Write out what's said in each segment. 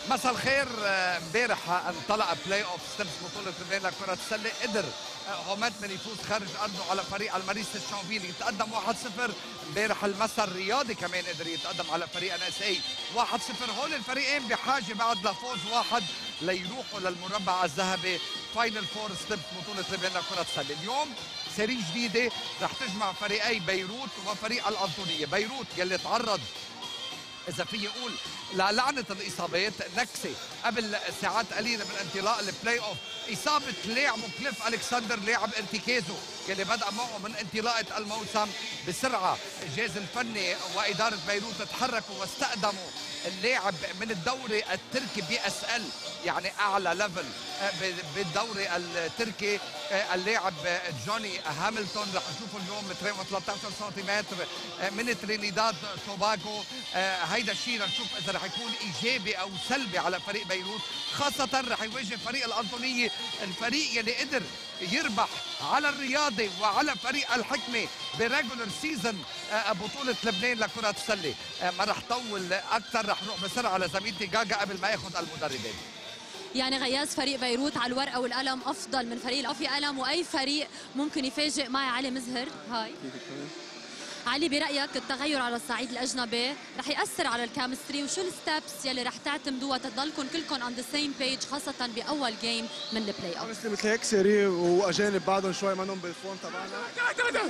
مساء الخير. امبارح انطلق بلاي اوف ستيبس بطولة لبنان لكرة السلة. قدر هومتمن يفوز خارج ارضه على فريق الماريس الشانفيل، يتقدم 1-0. امبارح المساء الرياضي كمان قدر يتقدم على فريق ان اس اي 1-0. هول الفريقين بحاجة بعد لفوز واحد ليروحوا للمربع الذهبي فاينل فور ستيبس بطولة لبنان لكرة السلة. اليوم سيري جديدة رح تجمع فريقي بيروت وفريق الأنطونية. بيروت يلي تعرض إذا في يقول للعنة الإصابات، نكسة قبل ساعات قليلة من انطلاق البلاي أوف، إصابة لاعبه كليف ألكسندر لاعب ارتكازه يلي بدأ معه من انطلاقة الموسم بسرعة. الجهاز الفني وإدارة بيروت تحركوا واستقدموا اللاعب من الدوري التركي BSL، يعني أعلى ليفل بالدوري التركي، اللاعب جوني هاملتون. رح نشوفه اليوم 13 سنتيمتر من ترينيداد توباغو. هيدا الشيء رح نشوف اذا رح يكون ايجابي او سلبي على فريق بيروت، خاصه رح يواجه فريق الانطونيه، الفريق يلي قدر يربح على الرياضي وعلى فريق الحكمه بريجولر سيزون بطوله لبنان لكره السله. ما رح طول اكثر، رح نروح بسرعه لزميلتي جاجا قبل ما ياخذ المدربين. يعني غياز فريق بيروت على الورقه والقلم افضل من فريق الافي قلم، واي فريق ممكن يفاجئ. معي علي مزهر. هاي علي، برايك التغير على الصعيد الاجنبي رح ياثر على الكيمستري، وشو الستبس يلي رح تعتمدوها تضلكم كلكم on the same page خاصه باول جيم من البلاي اوف؟ مثل هيك سيري واجانب بعدهم شوي منهم بالفورم تبعنا.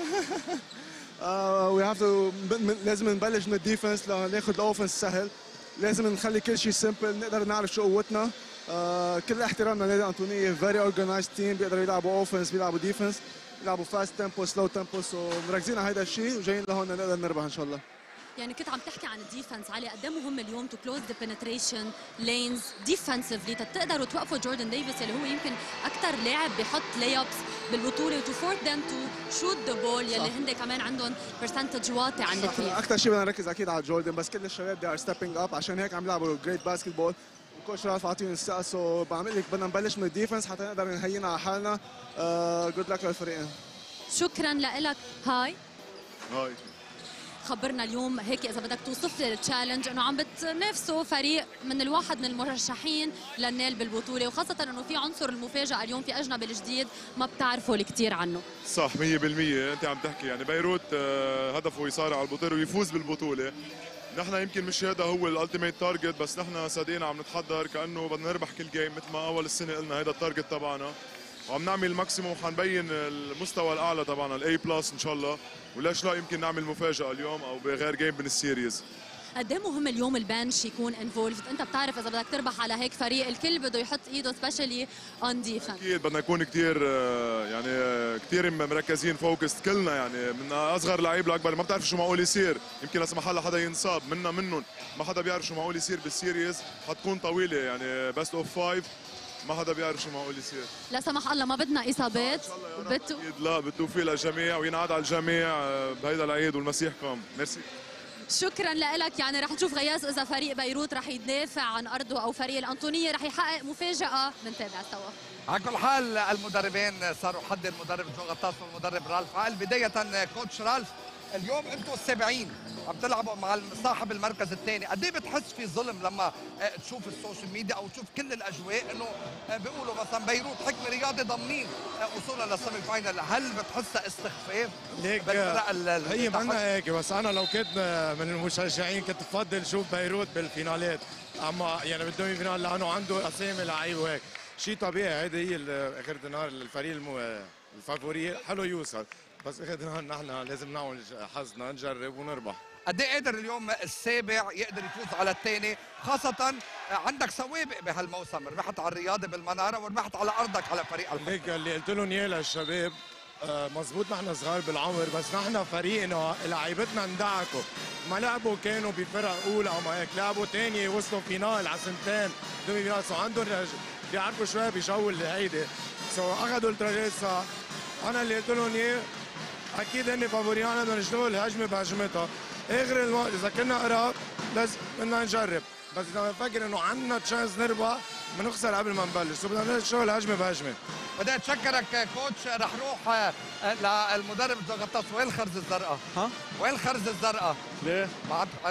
وي هاف تو لازم نبلش من الديفنس لناخذ الاوفنس سهل. لازم نخلي كل شيء سمبل، نقدر نعرف شو قوتنا. كل احترامنا لنادي الانطونيه، فيري اورجنايزد تيم، بيقدروا يلعبوا اوفنس بيلعبوا ديفنس، بيلعبوا فاست تيمبو سلو تيمبو، سو مركزين على هذا الشيء وجايين لهون نقدر نربح ان شاء الله. يعني كنت عم تحكي عن الديفنس علي، قد ايه مهم اليوم تو كلوز ذا بنتريشن لينز ديفنسفلي تقدروا توقفوا جوردن ديفيس اللي هو يمكن اكثر لاعب بحط لي ابس بالبطوله، وتو فورت ذم تو شوت ذا بول يلي هن كمان عندهم برسنتج واطي عن الكريم. اكثر شيء بدنا نركز اكيد على جوردن، بس كل الشباب they are stepping up، عشان هيك عم يلعبوا جريت باسكت بول. الكوتش رالف عاطيهم الثقه، سو بعمل لك بدنا نبلش من الديفنس حتى نقدر نهينا على حالنا. جود لك للفريقين. شكرا لك. هاي هاي خبرنا اليوم هيك اذا بدك توصف لي التشالنج، انه عم بتنافسوا فريق من الواحد من المرشحين للنيل بالبطوله، وخاصه انه في عنصر المفاجاه اليوم، في اجنبي الجديد ما بتعرفوا الكثير عنه. صح 100%. انت عم تحكي يعني بيروت هدفه يصارع على البطوله ويفوز بالبطوله. نحن يمكن مش هذا هو الالتيميت تارجت، بس نحن صدقنا عم نتحضر كانه بدنا نربح كل جيم مثل ما اول السنه قلنا هذا التارجت تبعنا، وعم نعمل الماكسيموم وحنبين المستوى الاعلى تبعنا الاي بلس ان شاء الله، وليش لا يمكن نعمل مفاجاه اليوم او بغير جيم من السيريز. قد ايه مهم اليوم البنش يكون انفولفد؟ انت بتعرف اذا بدك تربح على هيك فريق الكل بده يحط ايده سبيشلي اون ديفنس. اكيد بدنا نكون كثير يعني كثير مركزين فوكس كلنا، يعني من اصغر لعيب لاكبر. ما بتعرف شو معقول يصير، يمكن لا سمح الله حدا ينصاب منا منهم، ما حدا بيعرف شو معقول يصير بالسيريز. حتكون طويله يعني بيست اوف 5، ما حدا بيعرف شو معقول يصير. لا سمح الله ما بدنا اصابات. لا بالتوفيق للجميع وينعاد على الجميع بهيدا العيد والمسيح قام. ميرسي. شكرا لك. يعني رح نشوف غياس اذا فريق بيروت رح يدافع عن ارضه او فريق الانطونيه رح يحقق مفاجاه. بنتابع سوا. على كل حال المدربين صاروا حد المدرب جو غطاس والمدرب رالف عقل. بدايه كوتش رالف، اليوم انتم السابعين عم تلعبوا مع صاحب المركز الثاني، قد ايه بتحس في ظلم لما تشوف السوشيال ميديا او تشوف كل الاجواء انه بيقولوا مثلا بيروت حكم رياضي ضامنين وصولا للسيمي فاينل؟ هل بتحسها استخفاف؟ ليك هي منا هيك، بس انا لو كنت من المشجعين كنت بفضل شوف بيروت بالفينالات، اما يعني بدهم فينال لانه عنده اسامي لعيب وهيك شيء طبيعي. هيدي هي اخر النهار الفريق الفافوري حلو يوصل، بس اخر النهار نحن لازم نعمل حظنا نجرب ونربح. قد ايه قدر اليوم السابع يقدر يفوز على الثاني، خاصة عندك سوابق بهالموسم، ربحت على الرياضي بالمنارة وربحت على أرضك على فريق الحكم. هيك اللي قلت لهم اياه للشباب، مزبوط نحن صغار بالعمر، بس نحن فريقنا لعيبتنا اندعكوا، ما لعبوا كانوا بفرق اولى او ما هيك، لعبوا ثاني وصلوا فينال على سنتين بدهم فينال، سو عندهم بيعرفوا شوي بجو هيدي، سو اخذوا التراجيسا. انا اللي قلت لهم اياه اكيد هن فافوريانا، بدنا نشتغل هجمه بهجمتها، اخر الوقت اذا كنا قراب لازم بدنا نجرب، بس اذا بفكر انه عندنا تشانس نربح بنخسر قبل ما نبلش، سو بدنا نشتغل هجمه بهجمه. بدي اتشكرك كوتش. رح نروح للمدرب جو غطاس. وين الخرز الزرقاء؟ ها؟ وين الخرز الزرقاء؟ ليه؟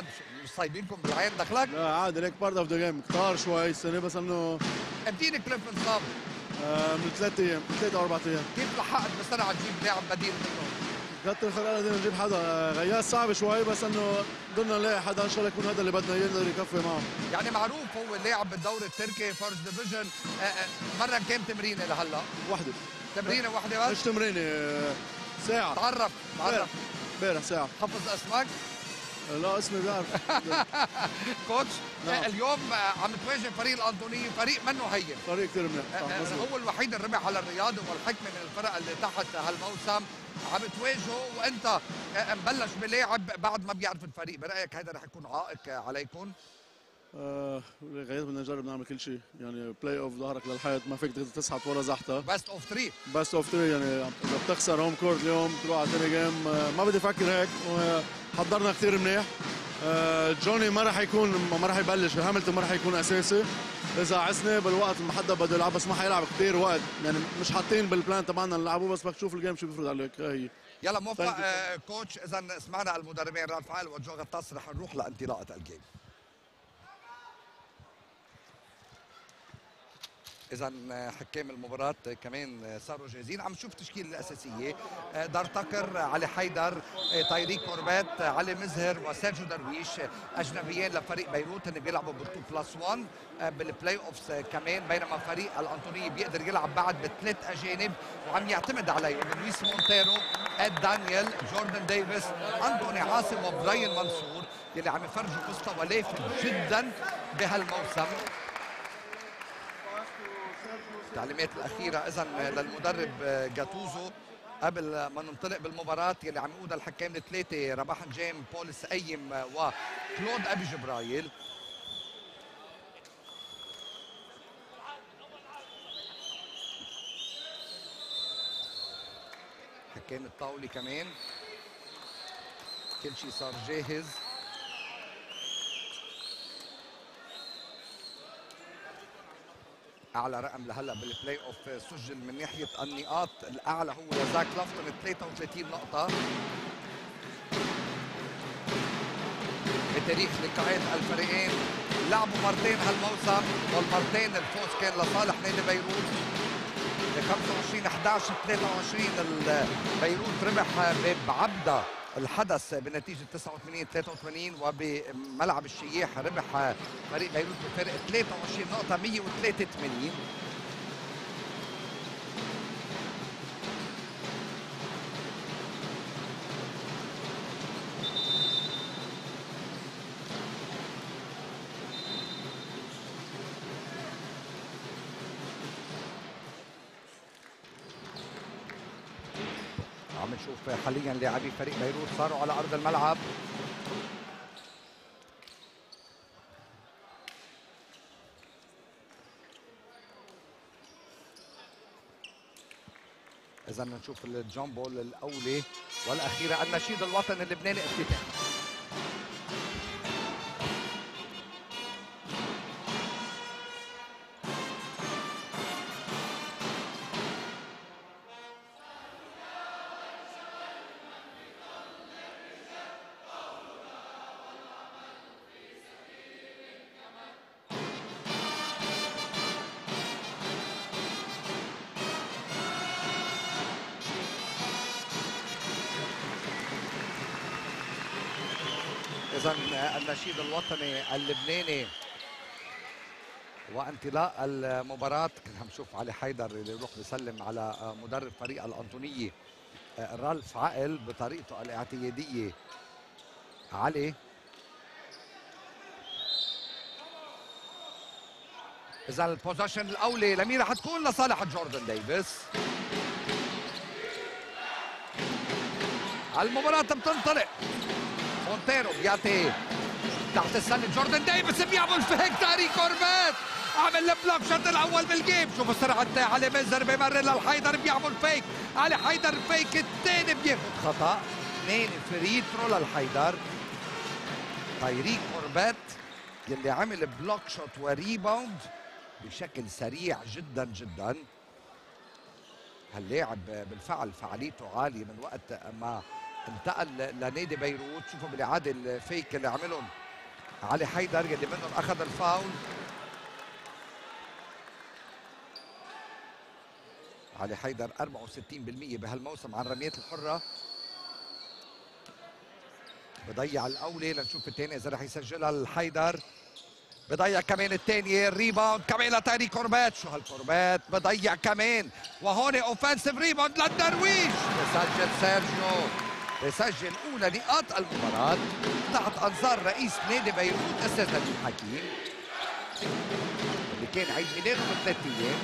مش صايبينكم بالعين دخلك؟ لا عادي هيك بارت اوف ذا جيم، كتار شوي السنه بس انه امتى كليف انصاب؟ من 3 ايام، 3 او 4 ايام. كيف لحقت بسرعه تجيب لاعب بديل منه؟ كتر خير قدرنا نجيب حدا، غياس صعب شوي بس انه قدرنا نلاقي حدا ان شاء الله يكون هذا اللي بدنا اياه نقدر يكفي معه. يعني معروف هو لاعب بالدوري التركي فيرست ديفيجن، مرة كم تمرينه لهلا؟ وحده. تمرينه واحدة بس؟ مش تمرينه، ساعة. تعرف امبارح ساعة. حفظ اسمك؟ لا اسمي بيعرف. كوتش نعم. اليوم عم تواجه فريق الأنطوني، فريق منه هين، فريق كثير منيح. هو الوحيد اللي ربح على الرياض والحكمة من الفرق اللي تحت هالموسم، عم تواجهه وانت مبلش بلاعب بعد ما بيعرف الفريق، برأيك هذا رح يكون عائق عليكم؟ غايات بدنا نجرب نعمل كل شيء، يعني بلاي اوف ظهرك للحيط، ما فيك تسحط ولا زحطه. بست اوف 3. بست اوف 3 يعني اذا بتخسر هوم كورت اليوم تروح على ثاني جيم، ما بدي افكر هيك. حضرنا كثير منيح. جوني ما راح يبلش، هاملتون ما راح يكون اساسي. اذا عزنا بالوقت ما حدا بده يلعب، بس ما حيلعب كثير وقت، يعني مش حاطين بالبلان تبعنا نلعبه، بس بدك تشوف الجيم شو بيفرض عليك. هي يلا موفق كوتش. اذا سمعنا المدربين رالف عال وجو غطاس، رح نروح لانطلاقه الجيم. إذا حكام المباراة كمان صاروا جاهزين. عم نشوف التشكيلة الأساسية: دار تكر، علي حيدر، تايريك كوربات، علي مزهر وسيرجيو درويش، أجنبيين لفريق بيروت اللي بيلعبوا بالتو بلس 1 بالبلاي اوفز كمان، بينما فريق الأنطونية بيقدر يلعب بعد بثلاث أجانب وعم يعتمد عليهم: لويس مونتيرو، إد دانيال، جوردن ديفيس، أنتوني عاصم وبراين منصور، يلي عم يفرجوا مستوى لافت جدا بهالموسم. التعليمات الأخيرة إذا للمدرب جاتوزو قبل ما ننطلق بالمباراة يلي عم يقودها الحكام الثلاثة: رباح نجام، بول سقيم وكلود أبي جبرايل. حكام الطاولة كمان، كل شيء صار جاهز. اعلى رقم لهلا بالبلاي اوف سجل من ناحيه النقاط الاعلى هو لزاك لافتون 33 نقطه بتاريخ لقاءات الفريقين. لعبوا مرتين هالموسم والمرتين الفوز كان لصالح نادي بيروت ب 25-11-23. بيروت ربح بعبده الحدث بنتيجه 89-83، وبملعب الشياح ربح فريق بيروت بفارق 23 نقطه 183. عم نشوف حاليا لاعبي فريق بيروت صاروا على ارض الملعب. اذا نشوف الجامبول الاولى والاخيره: النشيد الوطني اللبناني افتتاح. إذا النشيد الوطني اللبناني وانطلاق المباراة. كنا عم نشوف علي حيدر اللي يروح بيسلم على مدرب فريق الأنطونية رالف عقل بطريقته الاعتيادية. علي إذا البوزيشن الأولى لمين رح تكون؟ لصالح جوردن ديفيس. المباراة بتنطلق. مونتيرو بيعطي تحت السله، جوردن ديفيس بيعمل فيك تاريك كوربات، عمل البلوك شوت الاول بالجيم. شوفوا سرعه علي مزر بمرر للحيدر بيعمل فيك، علي حيدر فيك الثاني بياخذ خطا. 2 فري ثرو للحيدر. تايريك كوربات يلي عمل بلوك شوت وريباوند بشكل سريع جدا جدا. هاللاعب بالفعل فعاليته عاليه من وقت ما انتقل لنادي بيروت. شوفوا بالاعاده الفيك اللي عملهم علي حيدر يلي منهم اخذ الفاول. علي حيدر 64% بهالموسم عن رميات الحرة. بضيع الأولى لنشوف الثاني إذا رح يسجلها الحيدر. بضيع كمان الثانية. الريباوند كمان لتاريك كوربات. شو هالكوربات بضيع كمان. وهون اوفنسيف ريباوند للدرويش. بسجل سيرجيو. بسجل أولى نقاط المباراة تحت أنظار رئيس نادي بيروت أستاذ نبيل حكيم اللي كان عيد ميلاده من 3 أيام.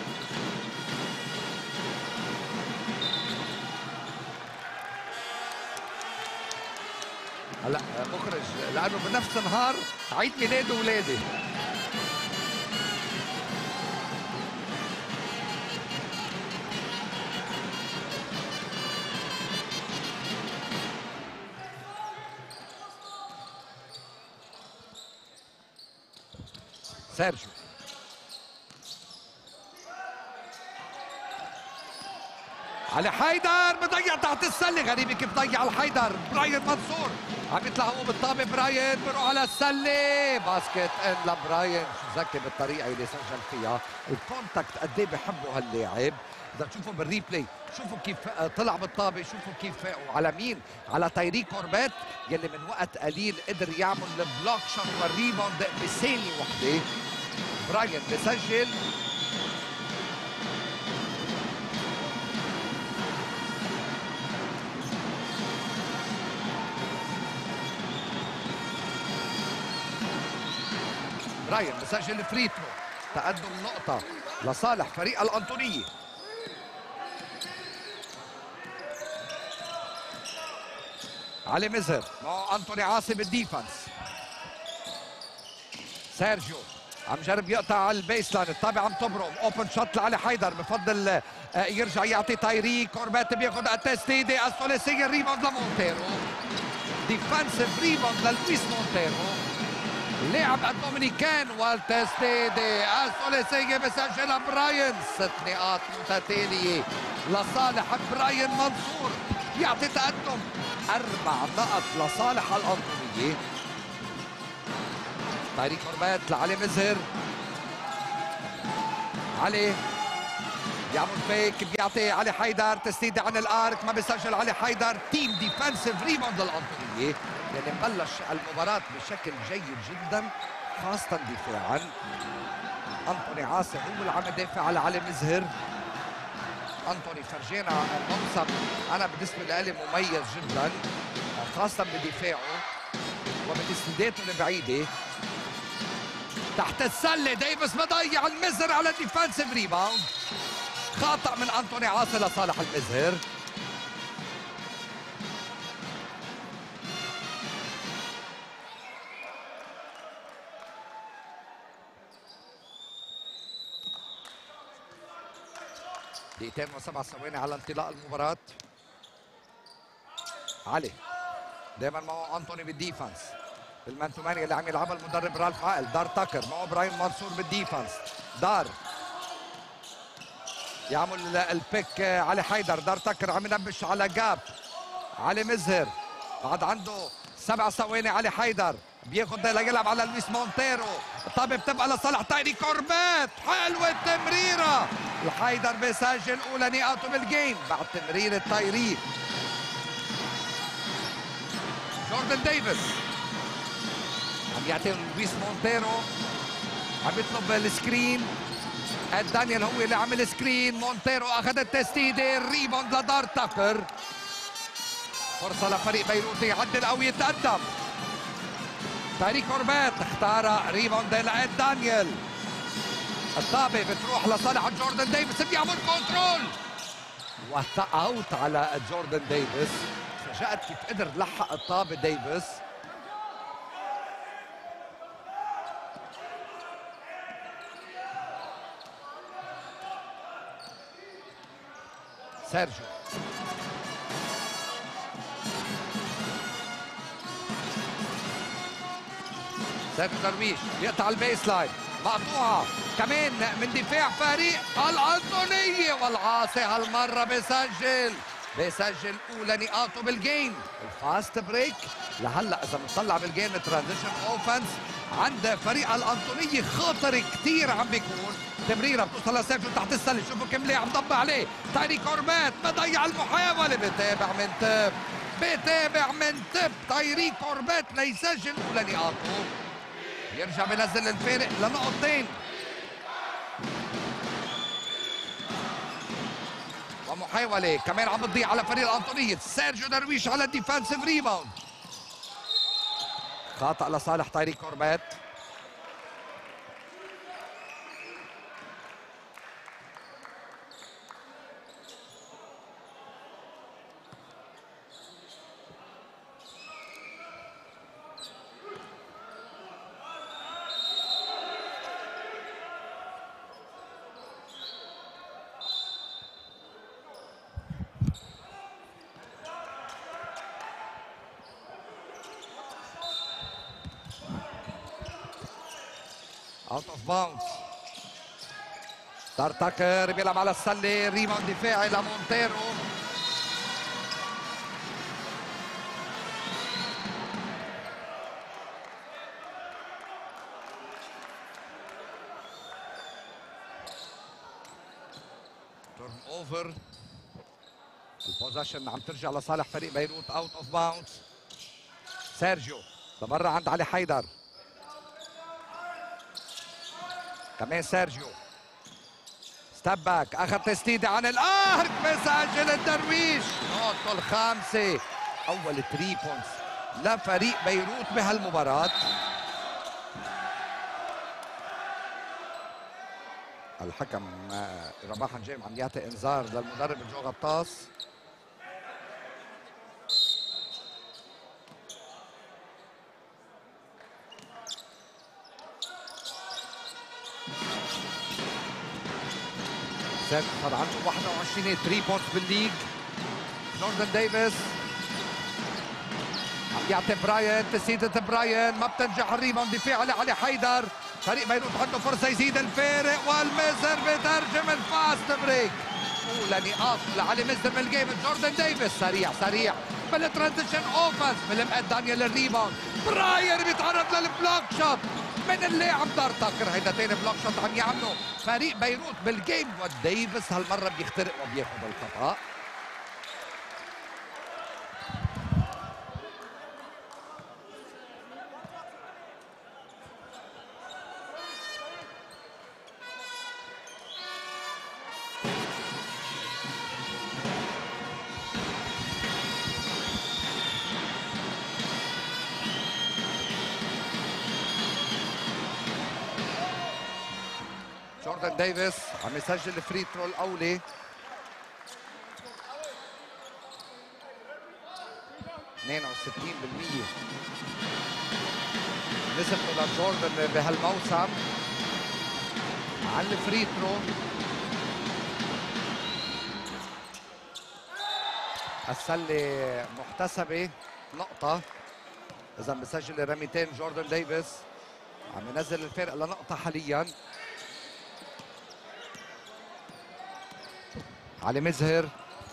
هلا مخرج لانه بنفس النهار عيد ميلاد اولادي. سيرجيو علي حيدر بضيع تحت السله. غريبه كيف ضيع الحيدر. براين منصور عم يطلع هو بالطابه. براين بروح على السله. باسكت ان لبراين. شو ذكي بالطريقه اللي سجل فيها. الكونتاكت قد ايه بحبه هاللاعب. اذا تشوفوا بالريبلاي شوفوا كيف طلع بالطابه. شوفوا كيف وعلى مين؟ على تايريك كوربات يلي من وقت قليل قدر يعمل البلوك شوت والريباوند بثانيه وحده. براين بسجل. براين بسجل فري ثرو. تقدم نقطة لصالح فريق الأنطونية. علي مزهر معه أنطوني عاصي بالديفنس. سيرجيو عم جرب يقطع على البيس لاين. الطابة عم تبرم. اوبن شوت لعلي حيدر. بفضل يرجع يعطي تايريك كوربات. بياخذ التسديدة الثلاثية. الريباوند لمونتيرو. ديفنسيف ريباوند للويس مونتيرو اللاعب الدومينيكان. والتسديدة الثلاثية بسجلها براين. 6 نقاط متتالية لصالح براين منصور. يعطي تقدم 4 نقط لصالح الأنطونية. تايريك كوربات لعلي مزهر. علي يعمل فيك. بيعطي علي حيدر تسديدة عن الارك. ما بيسجل علي حيدر. تيم ديفنسيف ريباوند للأنطونية. يعني بلش المباراة بشكل جيد جدا خاصة دفاعا. أنطوني عاصي هو اللي عم يدافع على علي مزهر. أنطوني فرجينا موسم أنا بالنسبة لي مميز جدا خاصة بدفاعه وبتسديداته البعيدة. تحت السلة ديفيس بضيع المزهر على ديفنسيف ريباوند. خاطئ من أنطوني عاصي لصالح المزهر. دقيقتين و7 ثواني على انطلاق المباراة. علي دايما معه أنطوني بالديفنس. بالمان تو مان اللي عم يلعبها المدرب رالف عقل. دار تاكر معه براين منصور بالديفنس. دار يعمل البيك علي حيدر. دار تاكر عم ينبش على جاب. علي مزهر بعد عنده 7 ثواني. علي حيدر بياخد ليلعب على لويس مونتيرو. الطابة بتبقى لصالح تايريك كوربات. حلوة التمريرة. الحيدر بيسجل أولى نقاطه بالجيم بعد تمريرة تايريك. جوردن ديفيس عم يعطي لويس مونتيرو. عم يطلب السكرين. دانيال هو اللي عمل سكرين. مونتيرو اخذ التسديده. الريباوند لدار تاكر. فرصه لفريق بيروت يعدل او يتقدم. تايريك كوربات اختار ريباوند لعد دانيال. الطابه بتروح لصالح جوردن ديفيس. بيعمل كنترول اوت على جوردن ديفيس. فاجأت كيف قدر لحق الطابه ديفيس. سيرجيو درويش بيقطع البيس لاين. مقطوعه كمان من دفاع فريق الأنطونية. والعاصي هالمره بيسجل بيسجل اولى نقاطه بالجيم. الفاست بريك لهلا اذا بنطلع بالجيم ترانزيشن اوفنس عند فريق الانطونيه خطر كثير عم بيكون. تمريره بتوصل لسيرجيو تحت السله، شوفوا كم ليه عم ضب عليه تايريك اوربات، بضيع المحاوله، بتابع من تب تايريك اوربات ليسجل اولى نقاطه. يرجع بنزل الفارق لنقطتين. ومحاولة كمان عم بتضيع على فريق الأنطونية. سيرجيو درويش على الديفنسيف ريباوند. خطأ لصالح تايريك اوربات. اوت اوف باوندز. ستار تاكر بيلعب على السله، ريباوند دفاعي لمونتيرو. تورن اوفر. البوزيشن عم ترجع لصالح فريق بيروت. اوت اوف باوندز. سيرجيو لبرا عند علي حيدر. كمان سيرجيو ستيب باك، اخذ تسديده عن الارك، بسجل الدرويش نقطته الخامسه. اول 3 بوينتس لفريق بيروت بهالمباراه. الحكم رباح نجيم عم يعطي انذار للمدرب جو غطاس. صار عنده 21 3 بوينتس بالليج. جوردن ديفيس عم يعطي براين، تسديدة براين ما بتنجح. الريباوند دفاعي لعلي حيدر. فريق بيروت عنده فرصة يزيد الفارق، والمزر بترجم الفاست بريك. اولى نقاط لعلي مزر من الجيم. جوردن ديفيس سريع بالترانزيشن اوفنس، بلمقت دانيال الريباوند. براين بيتعرض للبلوك شوت من اللاعب دار تاكر. هيدا تاني بلوك شوت عم يعمله فريق بيروت بالجيم، وديفيس هالمره بيخترق وبياخذ الخطا. جوردن ديفيس عم يسجل الفري ثرو الاولي. 62% نسبته لجوردن بهالموسم على الفري ثرو. السله محتسبه نقطه اذا بسجل رميتين. جوردن ديفيس عم ينزل الفارق لنقطه حاليا. علي مزهر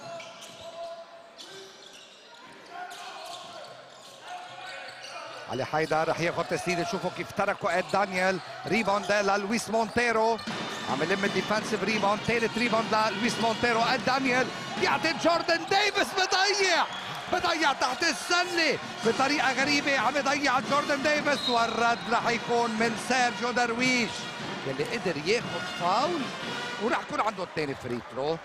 علي حيدر رح ياخذ تسديده. شوفوا كيف تركوا اد دانيال. ريباوند للويس مونتيرو، عم يلم الديفنسيف ريباوند. ثالث ريباوند للويس مونتيرو. اد دانيال بيعطي جوردن ديفيس، بضيع تحت السله بطريقه غريبه. عم يضيع جوردن ديفيس، والرد رح يكون من سيرجيو درويش يلي قدر ياخذ فاول، ورح يكون عنده الثاني فري ثرو.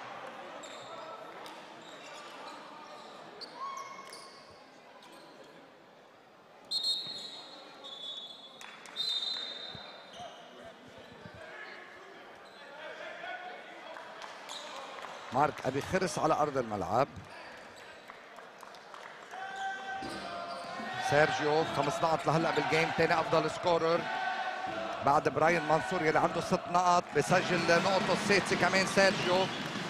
مارك أبي خرس على أرض الملعب. سيرجيو 5 نقط لهلا بالجيم، ثاني أفضل سكورر بعد براين منصور يلي عنده 6 نقط. بسجل نقطه السادسه كمان سيرجيو.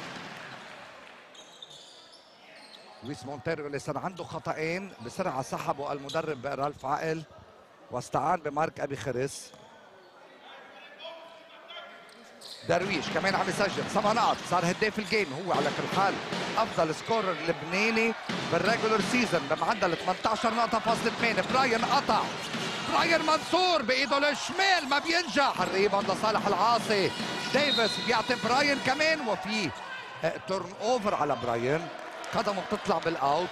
لويس مونتيرو اللي صار عنده خطأين بسرعة سحبه المدرب رالف عقل واستعان بمارك أبي خرس. درويش كمان عم يسجل 7 نقط، صار هداف الجيم. هو على كل حال افضل سكورر لبناني بالريجولر سيزون بمعدل 18 نقطه فاصل 8. براين قطع، براين منصور بايده الشمال ما بينجح. الريباوند لصالح العاصي. ديفيس بيعطي براين كمان، وفي تورن اوفر على براين، قدمه بتطلع بالاوت.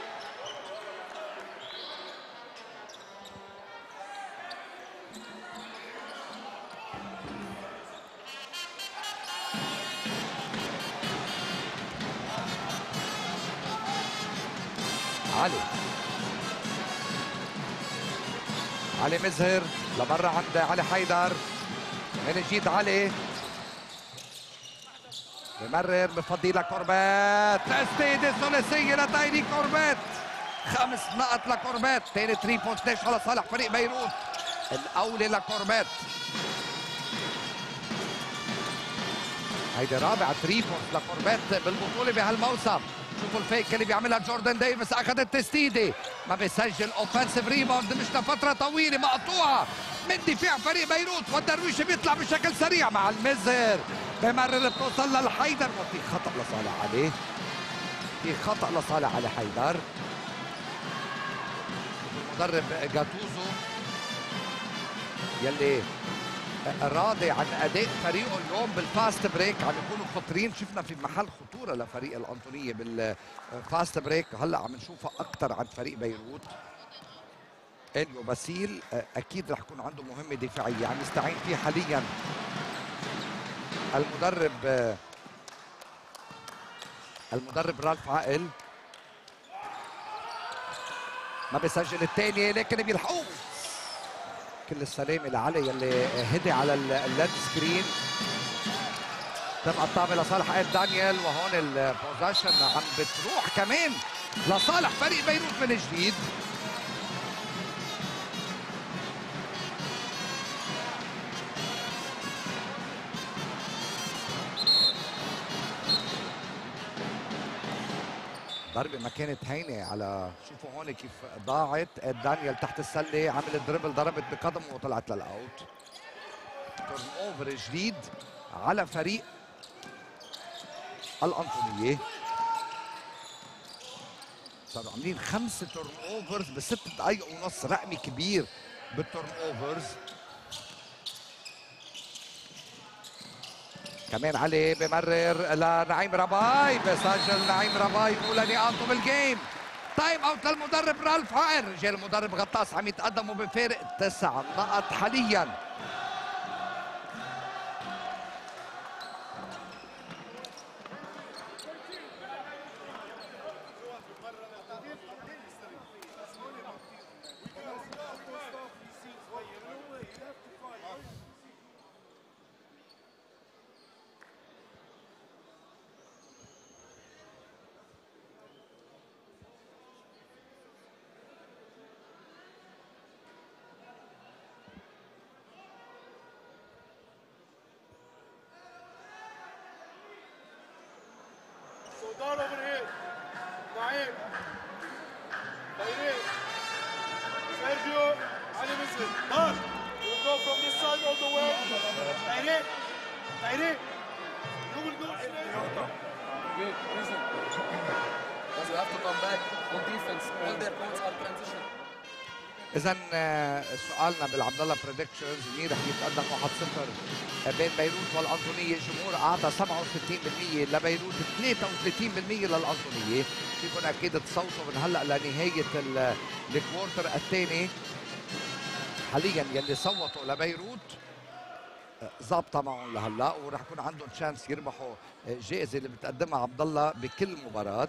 علي مزهر لبرا عند علي حيدر، من جديد علي بمرر بفضي لكوربات، تسديده ثلاثيه لتايري كوربات. 5 نقط لكوربات، ثاني 3 بوينت داش على صالح فريق بيروت. الاولى لكوربات، هيدي رابع 3 بوينت لكوربات بالبطوله بهالموسم. شوفوا الفيك اللي بيعملها جوردن ديفيس، اخذ التسديده ما بيسجل. اوفنسيف ريباوند مش لفتره طويله مقطوعه من دفاع فريق بيروت، والدرويش بيطلع بشكل سريع مع المزهر، بمرر بتوصل للحيدر، وفي خطا لصالح علي، في خطا لصالح علي حيدر. المدرب جاتوزو يلي راضي عن اداء فريقه اليوم بالفاست بريك، عم يكونوا خطرين. شفنا في محل خطوره لفريق الانطونيه بالفاست بريك، هلا عم نشوفها اكثر عند فريق بيروت. اليو باسيل اكيد رح يكون عنده مهمه دفاعيه عم يستعين فيها حاليا المدرب رالف عقل. ما بيسجل الثاني لكن بيلحقوه. كل السلامه لعلي يلي هدي على الليد سكرين. تبقى الطابه لصالح اد دانيال، وهون البوزيشن عم بتروح كمان لصالح فريق بيروت من جديد. ضربه ما كانت هينه على، شوفوا هون كيف ضاعت. دانيال تحت السله عمل الدربل، ضربت بقدمه وطلعت للاوت. تورن اوفر جديد على فريق الانطونيه. صاروا عاملين 5 تورن اوفرز ب6 دقائق ونص، رقم كبير بالتورن اوفرز. كمان علي بمرر لنعيم رباي، بسجل نعيم رباي اولى نقاطه بالجيم. تايم اوت للمدرب رالف عقل. رجال المدرب غطاس عم يتقدموا بفارق 9 نقط حاليا. Down over here. Naeem. Tayri. Sergio. Ali Mizzi. Done. We'll go from this side all the way. Tayri. Tayri. You will go straight. Good. Listen. Because we have to come back on defense. All their points are transition. إذا سؤالنا بالعبد الله بريدكشنز، مين رح يتقدم 1-0 بين بيروت والأنطونية؟ الجمهور أعطى 67% لبيروت، 33% للأنطونية. فيكم أكيد تصوتوا من هلا لنهاية الكوارتر الثاني. حاليا يلي صوتوا لبيروت ظابطة معهم لهلا، ورح يكون عندهم شانس يربحوا جائزة اللي بتقدمها عبد الله بكل مباراة.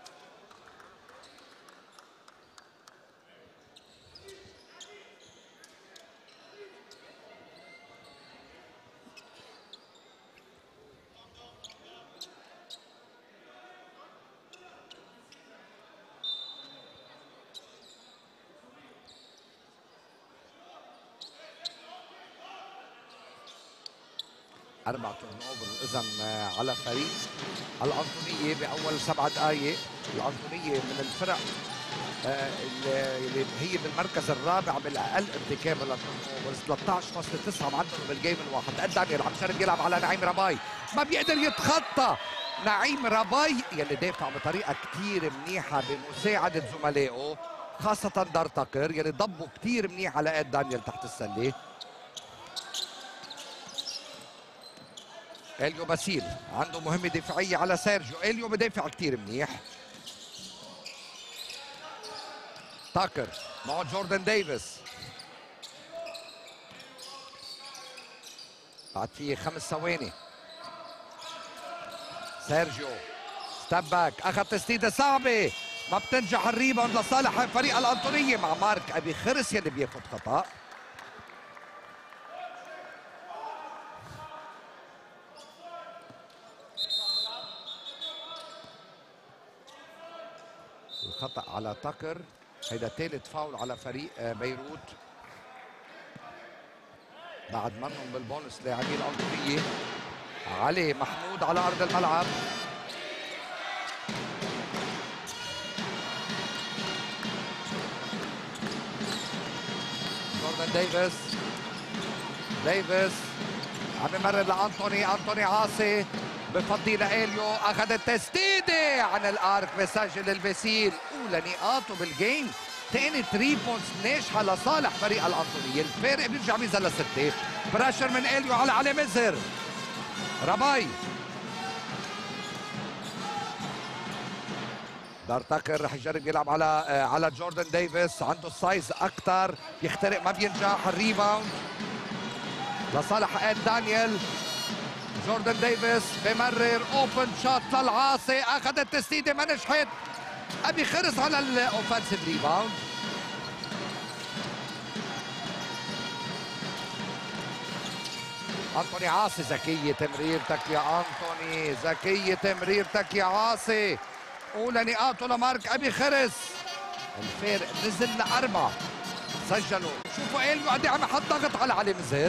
أربع تورن اوفر اذا على فريق الأنطونية باول 7 دقائق. الأنطونية من الفرق اللي هي بالمركز الرابع بالاقل ارتكابا، 13.9 معدله بالجيم الواحد. قدام يلعب شرب يلعب على نعيم رباي، ما بيقدر يتخطى نعيم رباي يلي دافع بطريقه كثير منيحه بمساعده زملائه، خاصه دار تاكر يلي ضبوا كثير منيح على ايد دانيال تحت السله. اليو باسيل عنده مهمه دفاعيه على سيرجيو، اليو بدافع كثير منيح. تاكر مع جوردن ديفيس، بعد فيه 5 ثواني. سيرجيو ستيب باك، اخذ تسديده صعبه ما بتنجح، الريباوند لصالح فريق الانطونيه مع مارك ابي خرس يلي بياخذ خطا. الخطا على تاكر، هيدا ثالث فاول على فريق بيروت بعد منهم بالبونس لاعبي الأنطونية. علي محمود على أرض الملعب، جوردن ديفيس عم يمرر لأنتوني، أنتوني عاصي بفضي لإليو، أخذ التسديدة عن الأرك بسجل الباسيل أولى نقاطه بالجيم. ثاني 3 بوينتس ناجحة لصالح فريق الأنطونية، الفارق بيرجع بينزل ل6. براشر من إليو على علي مزهر، رباي دار تاكر رح يجرب يلعب على جوردن ديفيس، عنده السايز أكثر، يخترق ما بينجح. الريباوند لصالح ايد دانيال. جوردن ديفيس بمرر اوبن شوت للعاصي، اخذ التسديده ما نجحت. ابي خرس على الاوفنسيف ريباوند. انطوني عاصي، ذكيه تمريرتك يا انطوني، ذكيه تمريرتك يا عاصي. اولى نقاطه لمارك ابي خرس، الفارق نزل ل4. سجلوا، شوفوا اليو قد عم يحط ضغط على علي مزهر.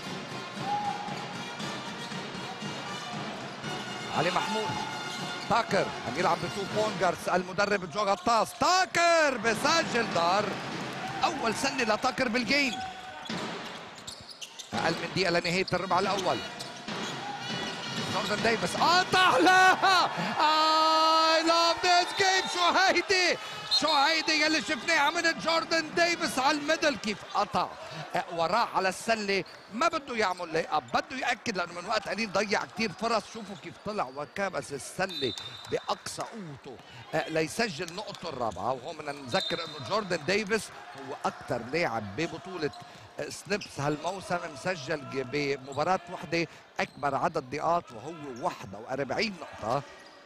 علي محمود، تاكر عم يلعب ب2 بونجرز، المدرب جو غطاس. تاكر بسجل دار، اول سله لتاكر بالجيم. اقل من دقيقه لنهايه الربع الاول. جوردن ديفيس قطع لها. اي لاف ذيس جيم. شو هيدي يلي شفناها من جوردن ديفيس على الميدل، كيف قطع وراه على السله، ما بده يعمل لي اب، بده ياكد لانه من وقت قليل ضيع كثير فرص. شوفوا كيف طلع وكبس السله باقصى قوته ليسجل نقطته الرابعه. وهون بدنا نذكر انه جوردن ديفيس هو اكثر لاعب ببطوله سنيبس هالموسم مسجل بمباراه وحده اكبر عدد نقاط، وهو 41 نقطه.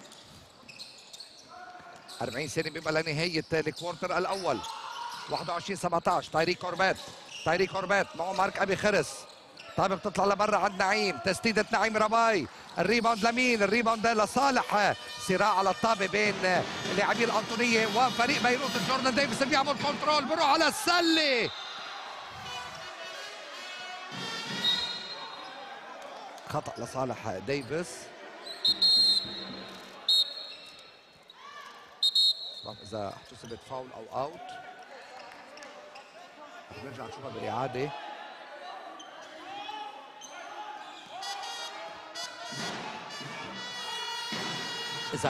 40 ثانيه بيبقى لنهايه الكوارتر الاول. 21-17. تايري كوربات معه مارك ابي خرس. طيب بتطلع لبرا عند نعيم، تسديده نعيم رباي. الريباوند لمين؟ الريباوند لصالح صراع على الطابه بين لاعبي الانطونيه وفريق بيروت. جوردن ديفيس بيعمل كنترول، بروح على السله. خطأ لصالح ديفيس. إذا احتسبت فاول أو أوت رح نرجع نشوفها بالإعادة. إذا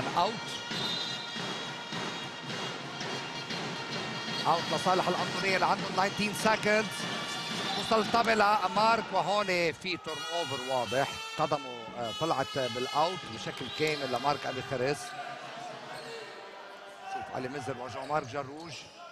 أوت لصالح الأنطونية اللي عندهم 19 سكند. وصل الطابة لمارك، وهون في تورن اوفر واضح، قدمه طلعت بالاوت بشكل كامل لمارك ابي خرس. شوف علي مزر وجو مارك جروج.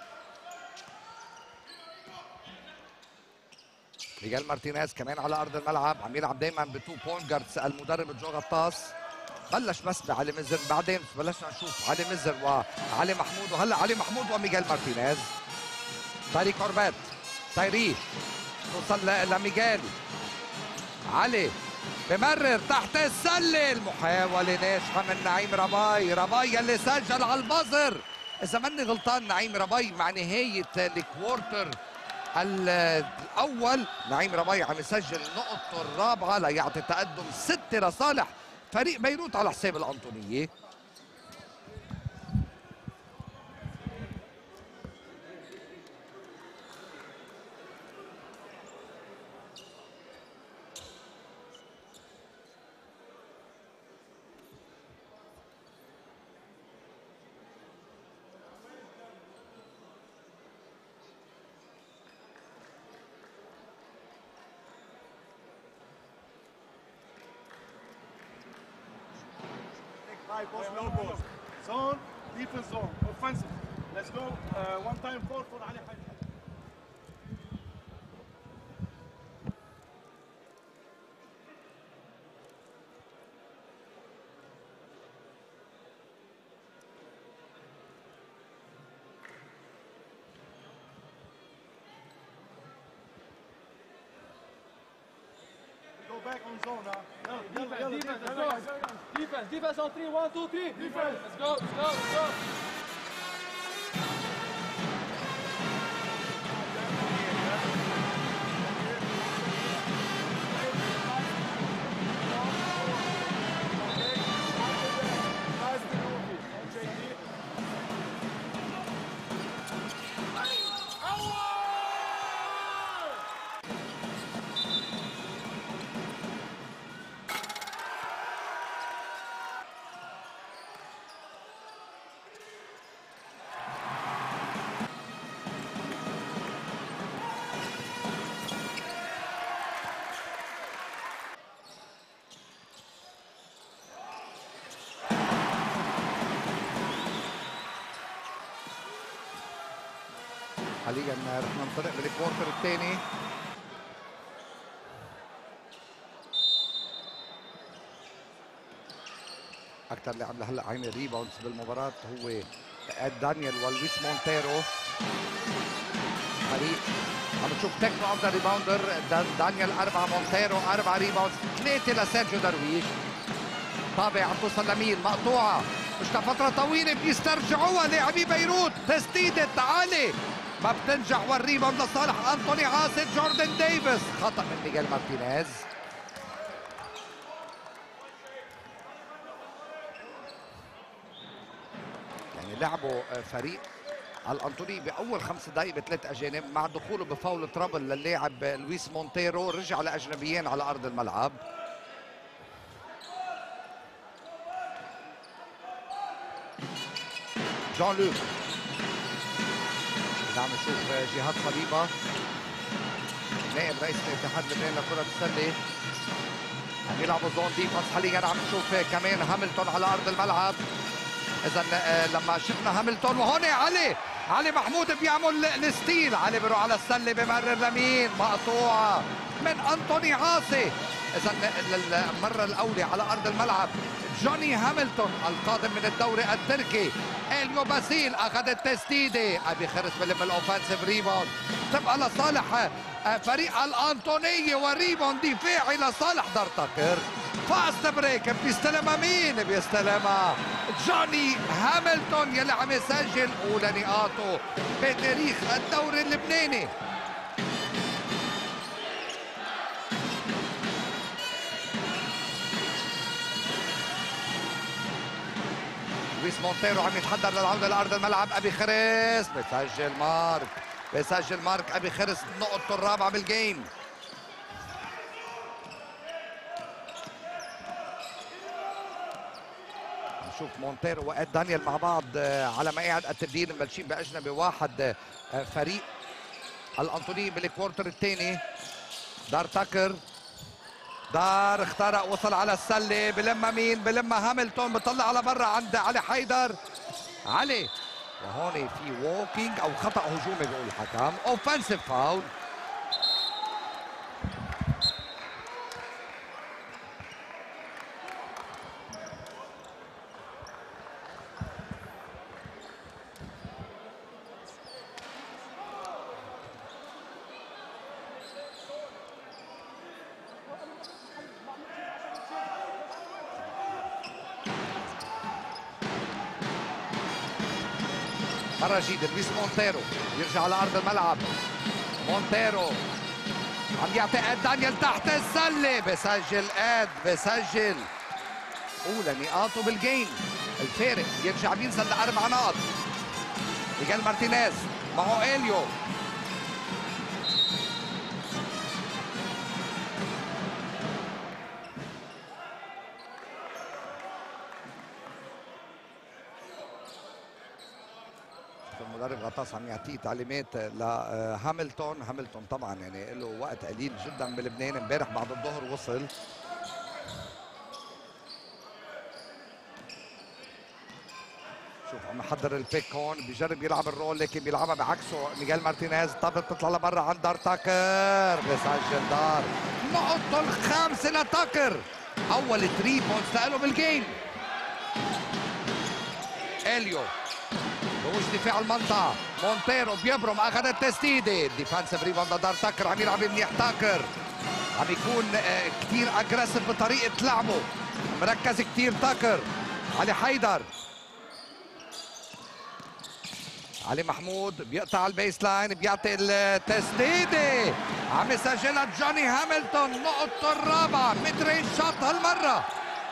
ميغيل مارتينيز كمان على ارض الملعب، عم يلعب دائما ب2 بونجرز المدرب جو غطاس. بلش بس بعلي مزر، بعدين بلشنا نشوف علي مزر وعلي محمود، وهلا علي محمود وميغيل مارتينيز. تايري كوربات، تايري توصل لميغيل. علي بمرر تحت السله، المحاوله ناجحه من نعيم رباي يلي سجل على البزر. اذا ماني غلطان نعيم رباي مع نهايه الكوارتر الاول، نعيم رباي عم يسجل نقطته الرابعه ليعطي تقدم 6 لصالح فريق بيروت على حساب الانطونيه. High post, low post. Zone, defense zone, offensive. Let's go. One time forward for Ali Haydar. Go back on zone now. Defense on 3, 1, 2, 3. Defense. Let's go, let's go, let's go. حاليا رح ننطلق بالكوارتر الثاني. اكثر لاعب لهلا عامل ريباوندز بالمباراه هو دانيال ولويس مونتيرو. فريق عم نشوف تكنو افضل ريباوندر، دانيال 4، مونتيرو 4 ريباوندز، 3 لسيرجيو درويش. طابع عم توصل لمين؟ مقطوعه مش لفتره طويله، بيسترجعوها لاعبي بيروت. تسديده عالي ما بتنجح، والريباوند لصالح انطوني عاصي. جوردن ديفيس، خطا من ميغيل مارتينيز. يعني لعبوا فريق الانطوني باول 5 دقائق ب3 اجانب، مع دخوله بفاول ترابل للاعب لويس مونتيرو رجع لاجنبيين على ارض الملعب. جون لوك عم نشوف جهاد صليبه نائب رئيس الاتحاد اللبناني لكرة السلة عم يلعبوا زون ديفنس. حاليا عم نشوف كمان هاملتون على ارض الملعب. اذا لما شفنا هاملتون، وهون علي محمود بيعمل الستيل، علي بيروح على السله بمرر لمين؟ مقطوعه من انطوني عاصي. اذا المره الاولى على ارض الملعب جوني هاملتون القادم من الدوري التركي. اليو باسيل اخذ التسديده، ابي خرس بلم الاوفنسيف ريباوند تبقى لصالح فريق الانطونيه، وريباوند دفاعي لصالح دارتاكر. فاست بريك، بيستلمها مين؟ بيستلمها جوني هاملتون يلي عم يسجل اولى نقاطه بتاريخ الدوري اللبناني. لويس مونتيرو عم يتحضر للعوده لارض الملعب. ابي خرس بيسجل مارك ابي خرس نقطته الرابعه بالجيم. نشوف مونتيرو وقت دانيال مع بعض على مقاعد التبديل، مبلشين باجنبي واحد فريق الانطوني بالكوارتر الثاني. دارتاكر اخترق، وصل على السله، بلمها مين؟ بلمها هاملتون، بطلع على برا عند علي حيدر. علي، وهون في ووكينج او خطا هجومي بيقول الحكم، اوفنسيف فاول. مرة جديدة لويس مونتيرو يرجع على أرض الملعب. مونتيرو عم يعطي دانيال تحت السلة، بسجل أولى نقاطه بالجيم. الفارق يرجع بينزل ل4 نقاط. ميغيل مارتينيز معه إليو. المدرب غطاس عم يعطيه تعليمات لهاملتون. طبعا يعني له وقت قليل جدا بلبنان، امبارح بعد الظهر وصل. شوف عم يحضر البيك هون، بيجرب يلعب الرول لكن بيلعبها بعكسه ميغيل مارتينيز. طابت بتطلع لبرا عند دار تاكر، بيسجل دار نقطته الخامسه لتاكر، اول 3 بوينتس له بالجيم. اليو بوش دفاع المنطقه، مونتيرو بيبرم، اخذ التسديده، ديفانسيف ريباوند دار تاكر، عم يلعب منيح تاكر، عم يكون كثير اجريسيف بطريقه لعبه، مركز كثير تاكر. علي حيدر، علي محمود بيقطع البيس لاين، بيعطي التسديده، عم يسجلها جوني هاملتون، نقطته الرابعه، ميد رينج شوت هالمره.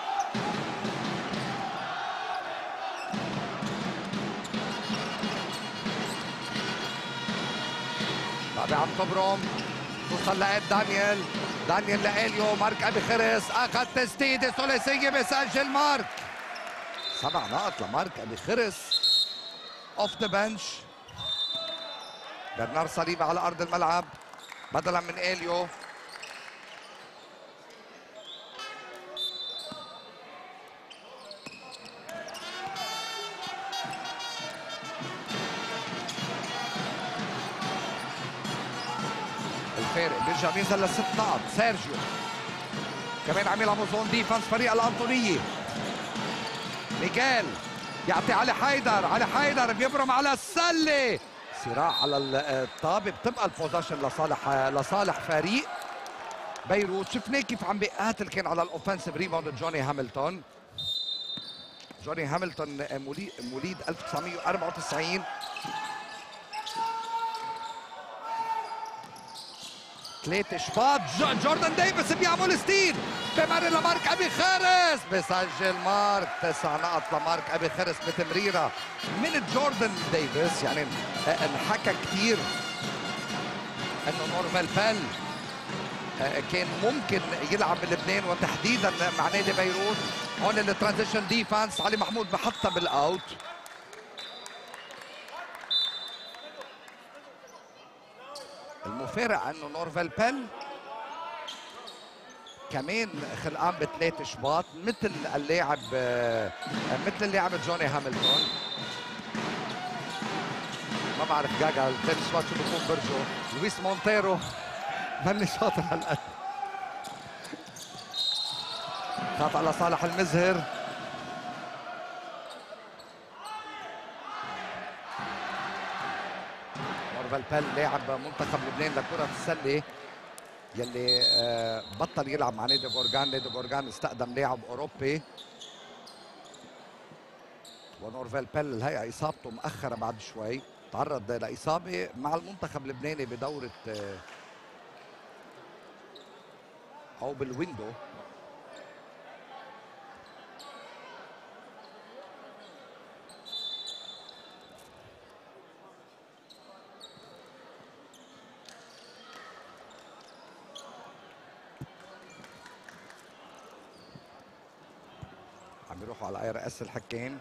بابي عم تبرم، توصل لقيت دانيال لإليو، مارك ابي خرس، اخذ تسديده ثلاثيه، بيسجل مارك. 7 نقط لمارك ابي خرس اوف ذا بنش. برنار صليبة على ارض الملعب بدلا من إليو. الفارق بيرجع بينزل ل6 نقط. سيرجيو كمان عم يلعبوا زون ديفنس فريق الأنطونية. ميغيل يعطي علي حيدر، علي حيدر بيبرم على السلة، صراع على الطابة، بتبقى البوزيشن لصالح فريق بيروت. شفناه كيف عم بيقاتل كان على الاوفنسيف ريباوند جوني هاملتون. جوني هاملتون مواليد 1994. 3 شباط. جوردن ديفيس بيعمل ستيل، بمر لمارك ابي خرس، بسجل مارك. 9 نقط لمارك ابي خرس بتمريره من جوردن ديفيس. يعني انحكى كثير انه نورمان بيل كان ممكن يلعب بلبنان وتحديدا مع نادي بيروت. هون الترانزيشن ديفانس، علي محمود بحطها بالاوت. المفارقة انه نورفيل بيل كمان خلقان ب3 شباط مثل اللاعب جوني هاملتون. ما بعرف جاجا الثاني شباط شو بيكون برجه. لويس مونتيرو مني شاطر هالقد، خاطئ لصالح المزهر. نورفيل بيل لاعب منتخب لبنان لكرة السلة يلي بطل يلعب مع نادي غورغان. نادي غورغان استقدم لاعب اوروبي، ونورفيل بيل الهيئة اصابته مأخرة بعد شوي، تعرض لإصابة مع المنتخب اللبناني بدورة أو بالويندو. عم يروحوا على IRS الحكام.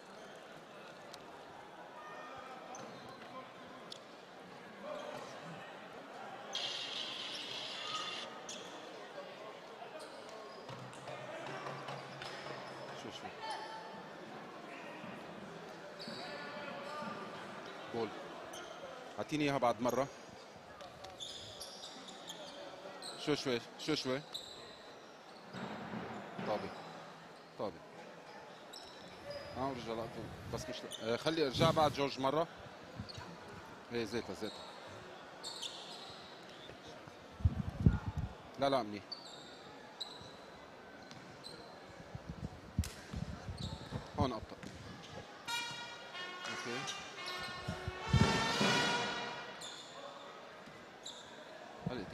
شو جول، اعطيني اياها بعد مرة. شوي طابي ورجع لقطه، بس مش خلي ارجع بعد جورج مرة. ايه زيتها لا منيح. هون ابطأ. اوكي علقت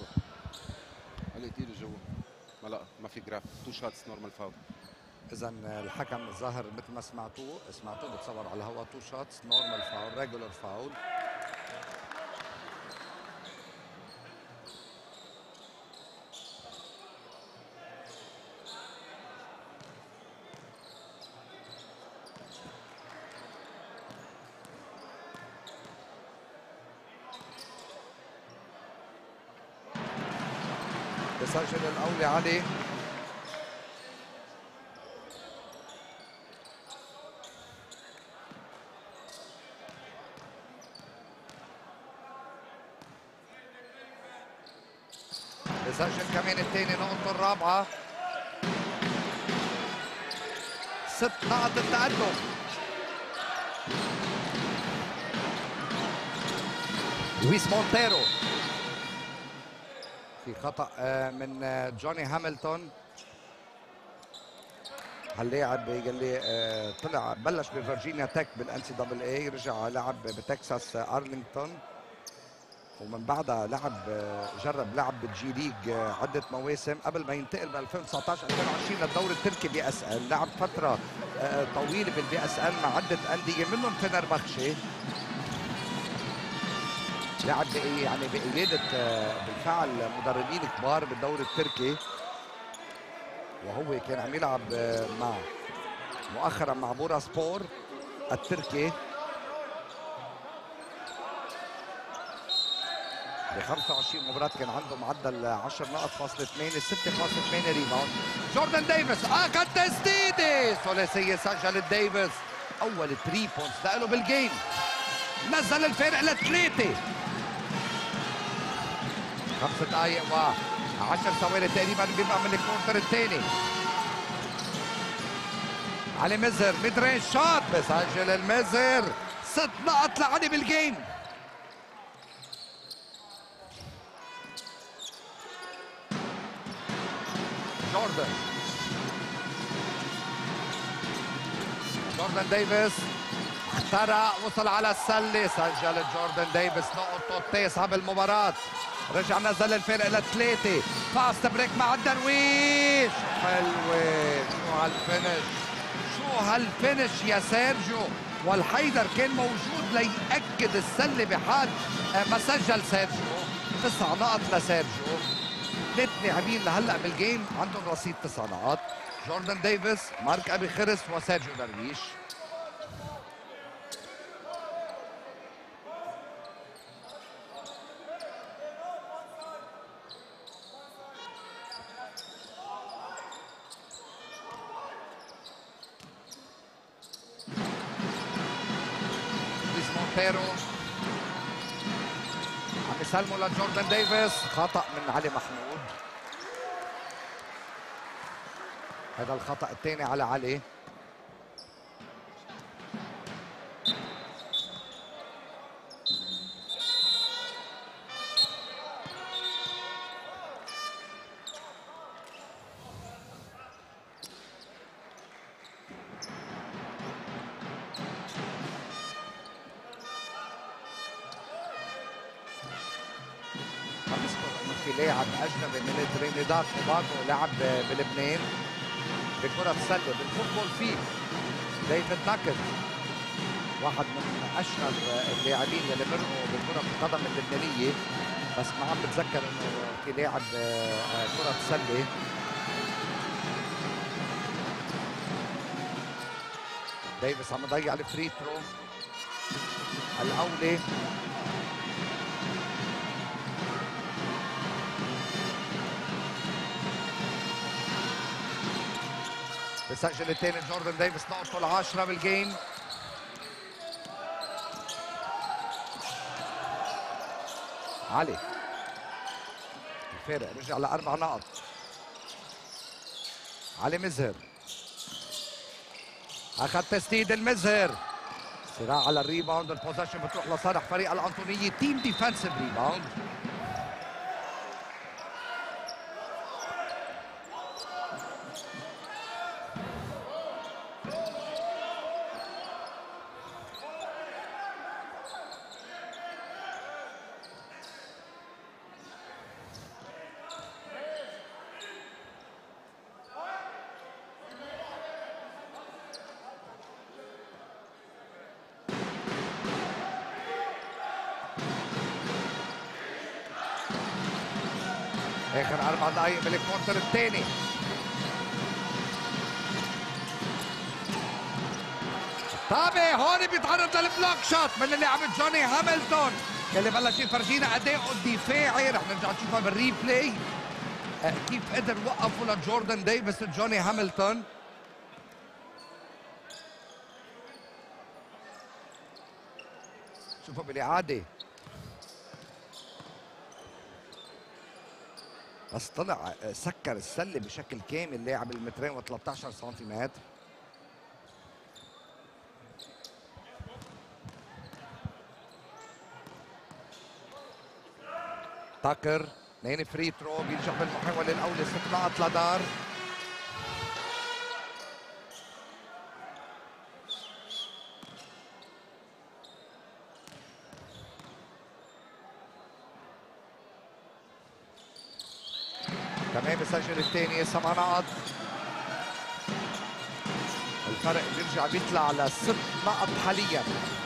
ايده جوا. ما في جراف. 2 شوتس نورمال فاول. اذا الحكم الظاهر مثل ما سمعتوه بتصور على الهواء 2 شوتس نورمال فاول، ريجولار فاول. بسجل الأولي علي. بسجل كمان الثاني نقطته الرابعة. 6 نقط التقدم. لويس مونتيرو في خطأ من جوني هاملتون. هاللاعب يلي طلع بلش بفرجينيا تك بالان سي دبل اي، رجع لعب بتكساس ارلينغتون، ومن بعدها جرب لعب بالجي ليج عده مواسم قبل ما ينتقل ب 2019 2020 للدوري التركي بي اس ال. لعب فتره طويله بالبي اس ال مع عده انديه منهم فنربخشة. لعب يعني بقياده بالفعل مدربين كبار بالدوري التركي، وهو كان عم يلعب مؤخرا مع بوراسبور التركي. ب 25 مباراة كان عنده معدل 10 نقط فاصلة 8 6.8 ريباوند. جوردن ديفيس اخذ تسديده ثلاثية سجل ديفيس، اول 3 بوينتس له بالجيم، نزل الفارق ل3. 5 دقائق و10 ثواني تقريبا بيبقى من الكورتر الثاني. علي مزهر ميد رينج شوت بسجل المزهر، 6 نقط لعلي بالجيم. جوردن ديفيس اخترق، وصل على السله، سجل جوردن ديفيس نقطته التاسعه بالمباراه. رجع نزل الفرق ل3. فاست بريك مع الدرويش، حلوه. شو هالفينش يا سيرجيو، والحيدر كان موجود ليأكد السله بحال ما سجل سيرجيو. 9 نقط لسيرجيو. 3 لاعبين لهلا بالجيم عندهم رصيد 9 نقط، جوردن ديفيس، مارك ابي خرس، وسيرجيو درويش. مونتيرو عم يسلموا لجوردن ديفيس، خطأ من علي محمود. هذا الخطأ الثاني على علي. لاعب اجنبي من ترينيداد وباغو لعب بلبنان بكرة السلة بالفوتبول فيه ديفيد ناكل، واحد من اشهر اللاعبين اللي مرقوا بكرة القدم اللبنانية، بس ما عم بتذكر انه في لاعب كرة سلة. ديفيس عم يضيع الفري ثرو الاولى. بسجل الثاني جوردن ديفيس نقطته ال10 بالجيم. علي الفارق رجع ل4 نقط. علي مزهر اخذ تسديد المزهر، صراع على الريباوند، البوزيشن بتروح لصالح فريق الأنطونية، تيم ديفنسيف ريباوند. اخر 4 دقائق بالكوارتر الثاني. طابة هون بيتعرض للبلوك شوت من اللاعب جوني هاملتون اللي بلش يفرجينا اداؤه الدفاعي. رح نرجع نشوفها بالريبلاي كيف قدر وقفوا لجوردن ديفيس جوني هاملتون. شوفوا بالاعاده بس طلع سكر السله بشكل كامل لاعب المترين و13 سنتيمتر. تاكر 2 فري ثرو، بيرجع بالمحاوله الاولى 6 نقط لدار. كمان بسجل الثاني 7 نقط. الفرق بيرجع بيطلع ل 6 نقط حاليا.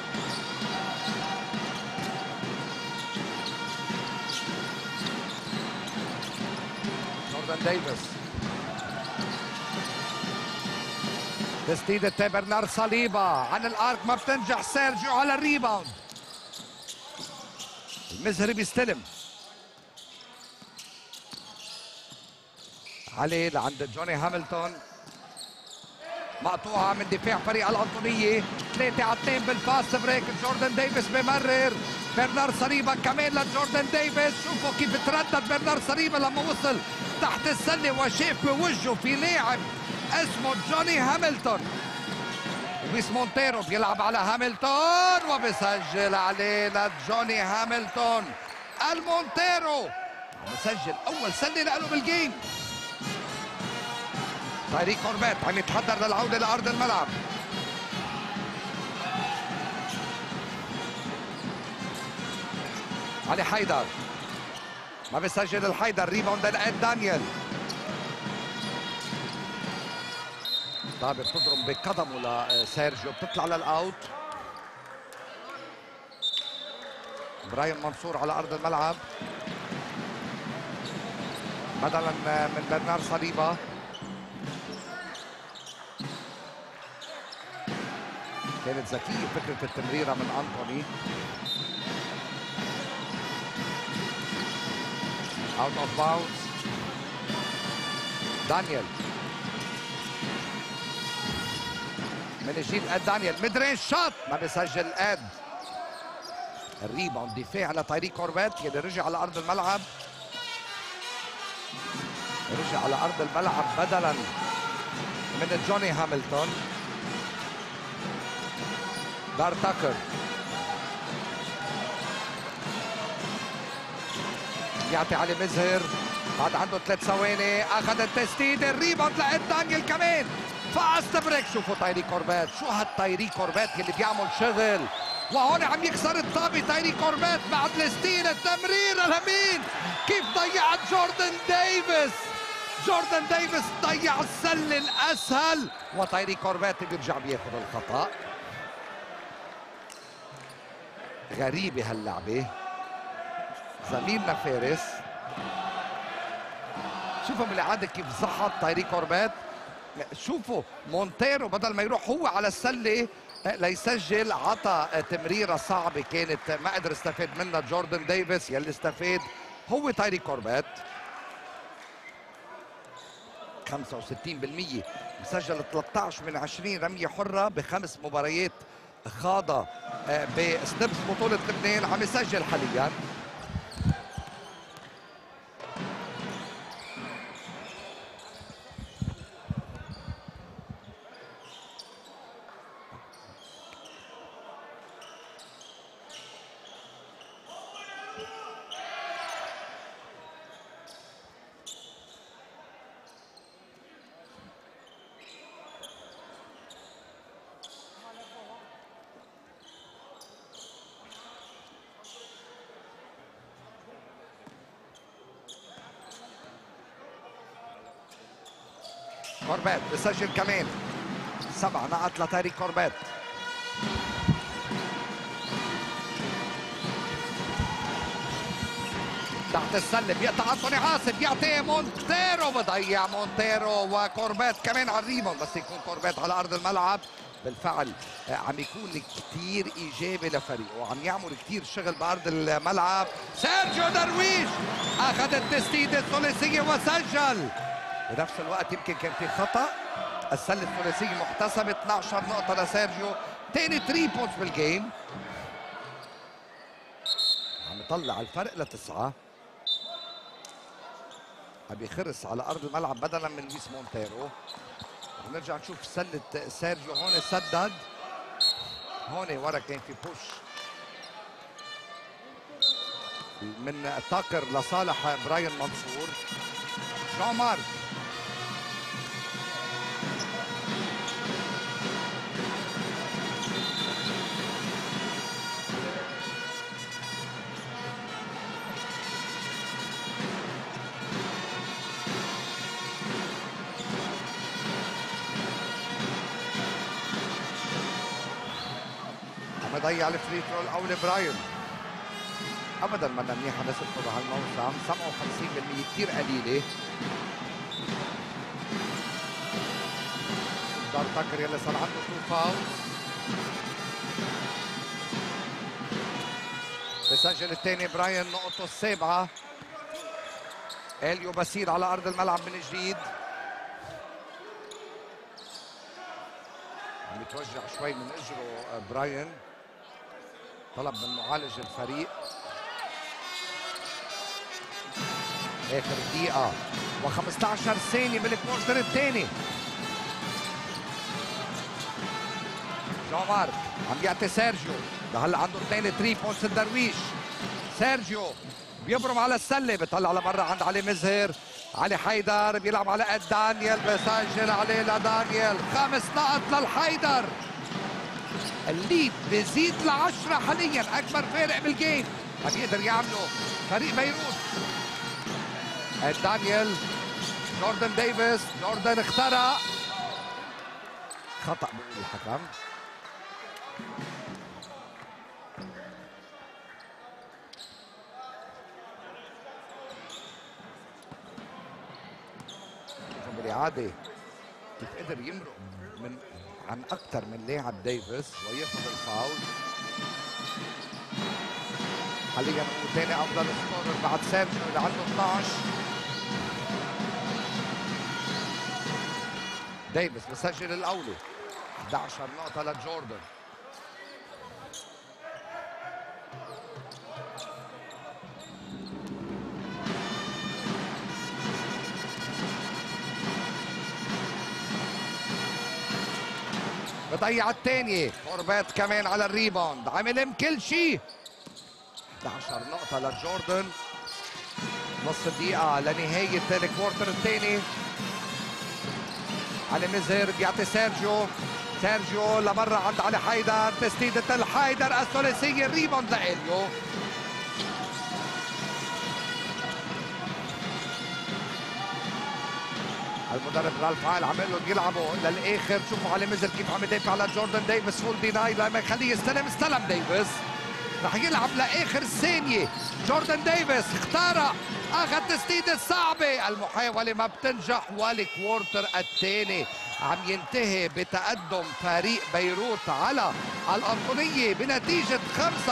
جوردن ديفيس، تسديدة برنارد صليبا عن الارك ما بتنجح. سيرجيو على الريباوند. المزهري بيستلم علي لعند جوني هاملتون، مقطوعة من دفاع فريق الأنطونية. 3-2 بالفاست بريك. جوردن ديفيس بمرر. برنارد صليبا كمان لجوردن ديفيس. شوفوا كيف تردد برنارد صليبا لما وصل تحت السلة وشاف بوجهه في لاعب اسمه جوني هاملتون. لويس مونتيرو بيلعب على هاملتون وبسجل عليه لجوني هاملتون. المونتيرو مسجل أول سلة له بالجيم. تايريك كوربيت عم يتحضر للعودة لأرض الملعب. علي حيدر ما بيسجل. الحيدر ريباوند لإد دانيال. طابة بتضرب بقدمه لسيرجيو، بتطلع للأوت. براين منصور على أرض الملعب بدلا من برنارد صليبا. كانت ذكية فكرة التمريرة من أنتوني. اوت اوف باوندز. دانيال من جديد. اد دانيال ميد رينج شوت ما بيسجل. اد الريباوند دفاع لتايريك كوربيت اللي رجع على ارض الملعب. رجع على ارض الملعب بدلا من جوني هاملتون. دار تاكر يعطي علي مزهر بعد عنده 3 ثواني. اخذ التسديد. الريباوند لإد دانيال كمان. فاست بريك. شوفوا تايريك كوربيت، شو هالتايريك كوربيت اللي بيعمل شغل. وهون عم يكسر الطابة تايريك كوربيت بعد الستيل. التمريرة لمين؟ كيف ضيعت جوردن ديفيس. جوردن ديفيس ضيع السلة الأسهل وتايريك كوربيت بيرجع بياخذ الخطأ. غريبة هاللعبة. زميلنا فارس شوفوا من العادة كيف زحط تايريك كوربيت. شوفوا مونتيرو بدل ما يروح هو على السلة ليسجل عطى تمريرة صعبة كانت ما قدر يستفيد منها جوردن ديفيس. يلي استفاد هو تايريك كوربيت. 65% مسجل 13 من 20 رمية حرة ب5 مباريات خاضة بستبس بطولة لبنان. عم يسجل حاليا. كوربيت بسجل كمان 7 نقط لتايريك كوربيت. تحت السله بيقطع انطوني عاصم. بيعطيه مونتيرو. بضيع مونتيرو وكوربيت كمان على الريباوند. بس يكون كوربيت على ارض الملعب بالفعل عم يكون كثير ايجابي لفريقه وعم يعمل كثير شغل بارض الملعب. سيرجيو درويش اخذ التسديده الثلاثيه وسجل. بنفس الوقت يمكن كان في خطا. السله الثلاثيه محتسبه. 12 نقطه لسيرجيو. ثاني 3 بوينتس بالجيم. عم يطلع الفرق ل9. ابي خرس على ارض الملعب بدلا من لويس مونتيرو. رح نرجع نشوف سله سيرجيو. هون سدد، هون ورا كان في بوش من تاكر لصالح براين منصور. جون مارك عم يضيع الفري ثرو الاول. براين ابدا منا منيحه نسبته بهالموسم، 57% كثير قليله. دار تاكر يلي صار عنده 2 فاول. بسجل الثاني براين نقطه السابعه. اليو باسيل على ارض الملعب من جديد. عم يتوجع شوي من اجره براين، طلب من معالج الفريق. اخر دقيقة و15 ثانية بالكوارتر الثاني. جون مارك عم يعطي سيرجيو، لهلا عنده 2 3 بوينتس الدرويش. سيرجيو بيبرم على السلة، بيطلع لبرا عند علي مزهر. علي حيدر بيلعب على قد دانيال، بسجل عليه لدانيال. 5 نقط للحيدر. الليد بيزيد ل10 حاليا، اكبر فارق بالجيم ما بيقدر يعمله فريق بيروت. دانيال، جوردن ديفيس. جوردن اخترق، خطأ بيقول الحكم. بالإعادة كيف قدر يمرق عن أكثر من لاعب ديفيس وياخذ الفاول. حاليا هو ثاني أفضل سكورر بعد سيرجيو اللي عنده 12. ديفيس بسجل الأولى، 11 نقطة لجوردن. بضيع الثانية. كوربات كمان على الريباوند، عمل كل شيء. 11 نقطة لجوردن. نص دقيقة لنهاية الكوارتر الثاني. علي مزهر بيعطي سيرجيو. سيرجيو لبرا عند علي حيدر. تسديدة الحيدر الثلاثية، الريباوند لإليو. المدرب رالف هايل عمل له يلعبوا للاخر. شوفوا علي مزر كيف عم يدافع على جوردن ديفيس. فول ديناي لما يخليه يستلم. استلم ديفيس، رح يلعب لاخر ثانيه. جوردن ديفيس اخترق، اخذ تسديده صعبه، المحاوله ما بتنجح. والكوارتر الثاني عم ينتهي بتقدم فريق بيروت على الأنطونية بنتيجه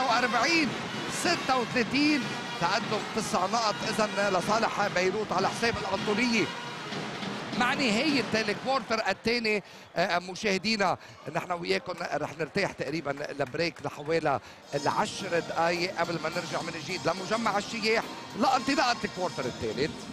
45-36. تقدم 9 نقط اذا لصالح بيروت على حساب الأنطونية. مع نهاية الكوارتر الثاني مشاهدينا، نحن وياكم رح نرتاح تقريبا لبريك لحوالي 10 دقائق قبل ما نرجع من جديد لمجمع الشياح لانطلاقة الكوارتر الثالث.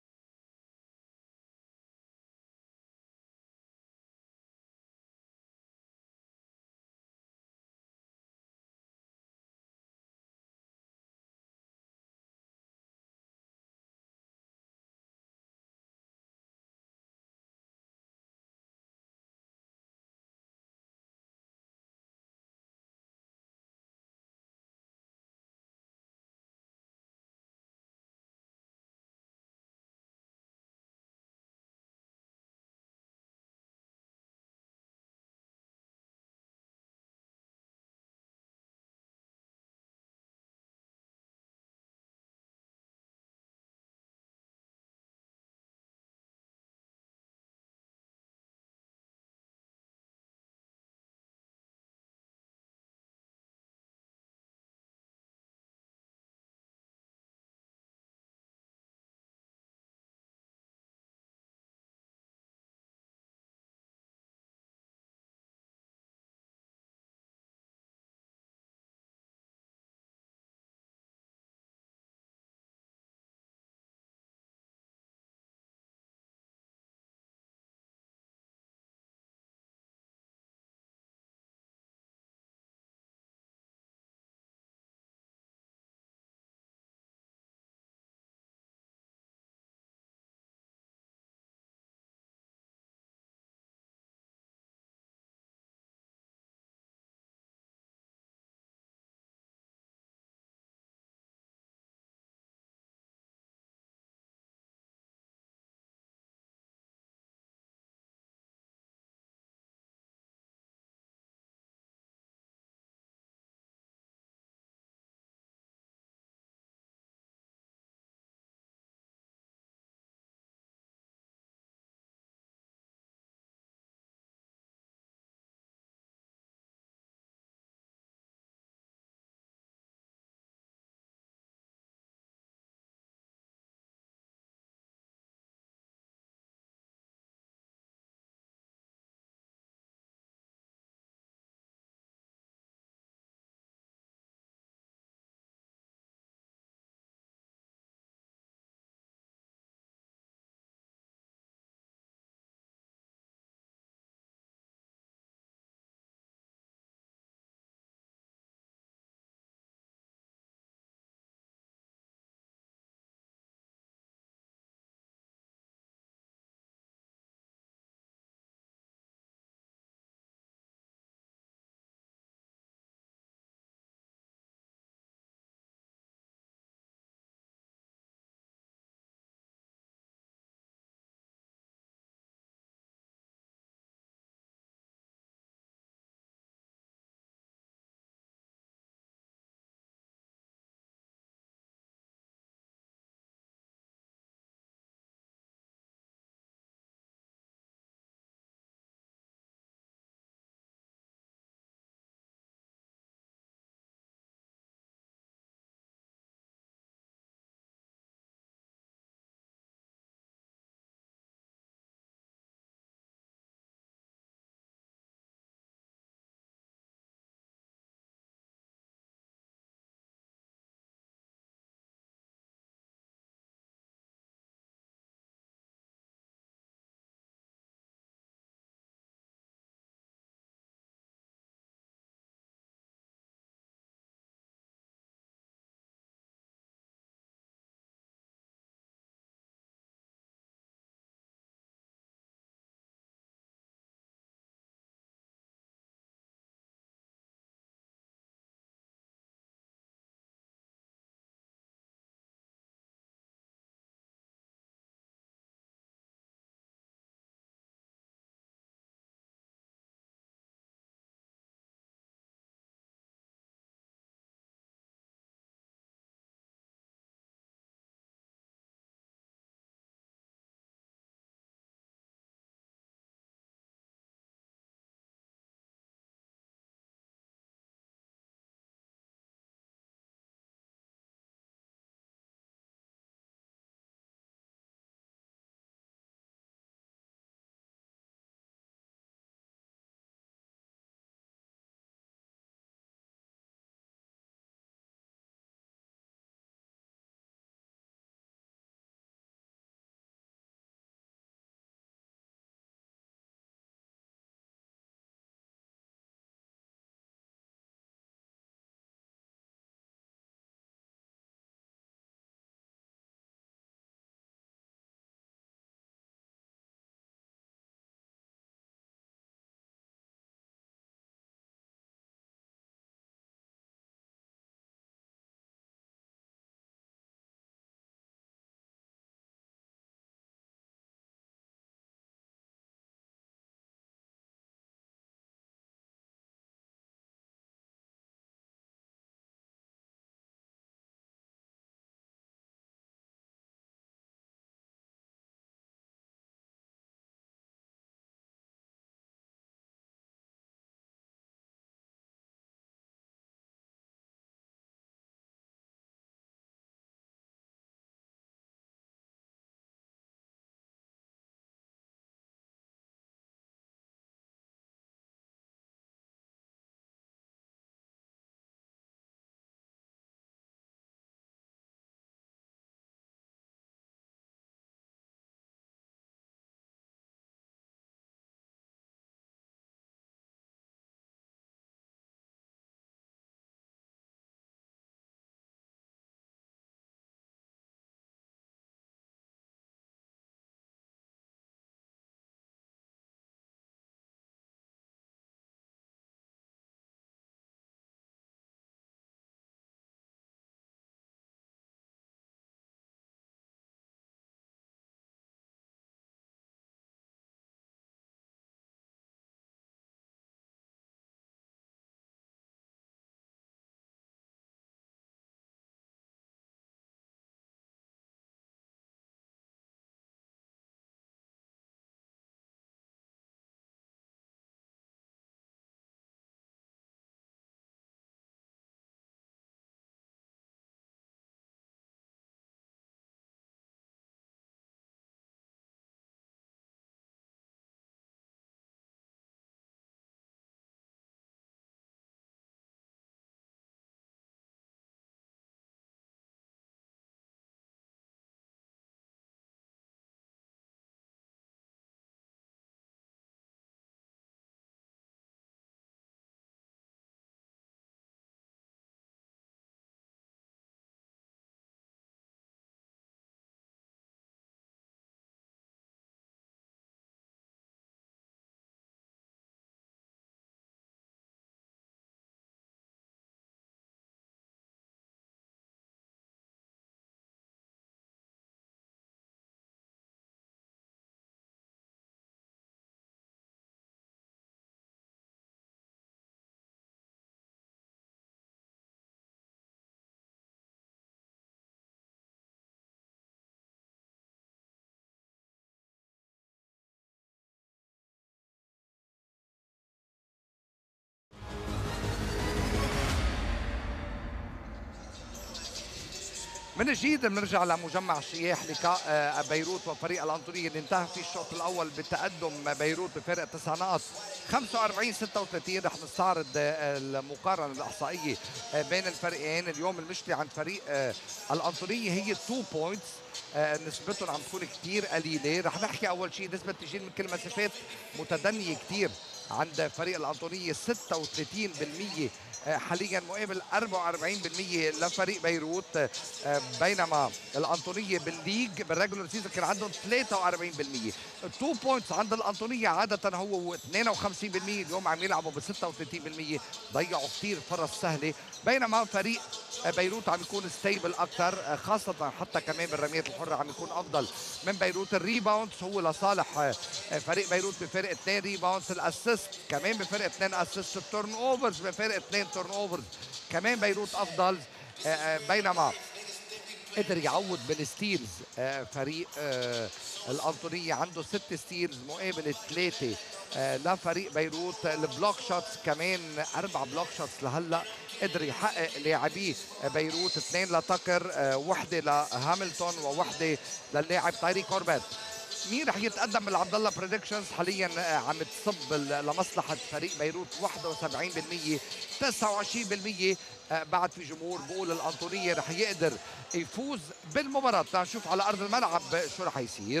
من جديد بنرجع لمجمع الشياح لقاء بيروت وفريق الأنطونية اللي انتهى في الشوط الأول بتقدم بيروت بفارق 9 نقاط 45-36. رح نستعرض المقارنة الإحصائية بين الفريقين. اليوم المشكلة عند فريق الأنطونية هي 2 بوينتس، نسبتهم عم تكون كتير قليلة. رح نحكي أول شيء نسبة تجيل من كل مسافات متدنية كتير عند فريق الأنطونية 36% حاليا مقابل 44% لفريق بيروت، بينما الأنطونية بالليج بالريجولر سيزون كان عندهم 43%. التو بوينتس عند الأنطونية عادة هو 52%، اليوم عم يلعبوا ب 36%، ضيعوا كثير فرص سهلة، بينما فريق بيروت عم يكون ستيبل أكثر، خاصة حتى كمان بالرميات الحرة عم يكون أفضل من بيروت. الريباوندز هو لصالح فريق بيروت بفرق 2 ريباوندز، الأسيست كمان بفرق 2 أسيست، التورن أوفرز بفرق 2 تورن أوفرز كمان بيروت أفضل، بينما قدر يعوض بالستيلز فريق الأنطونية عنده 6 ستيلز مقابل 3 لفريق بيروت. البلوك شوتس كمان 4 بلوك شوتس لهلا قدر يحقق لاعبي بيروت، 2 لتاكر، 1 لهاملتون و1 للاعب تايري كوربات. مين رح يتقدم بالعبد الله بريدكشنز؟ حاليا عم تصب لمصلحه فريق بيروت 71%، 29% بعد في جمهور بقول الأنطونية رح يقدر يفوز بالمباراة. نشوف على أرض الملعب شو رح يصير.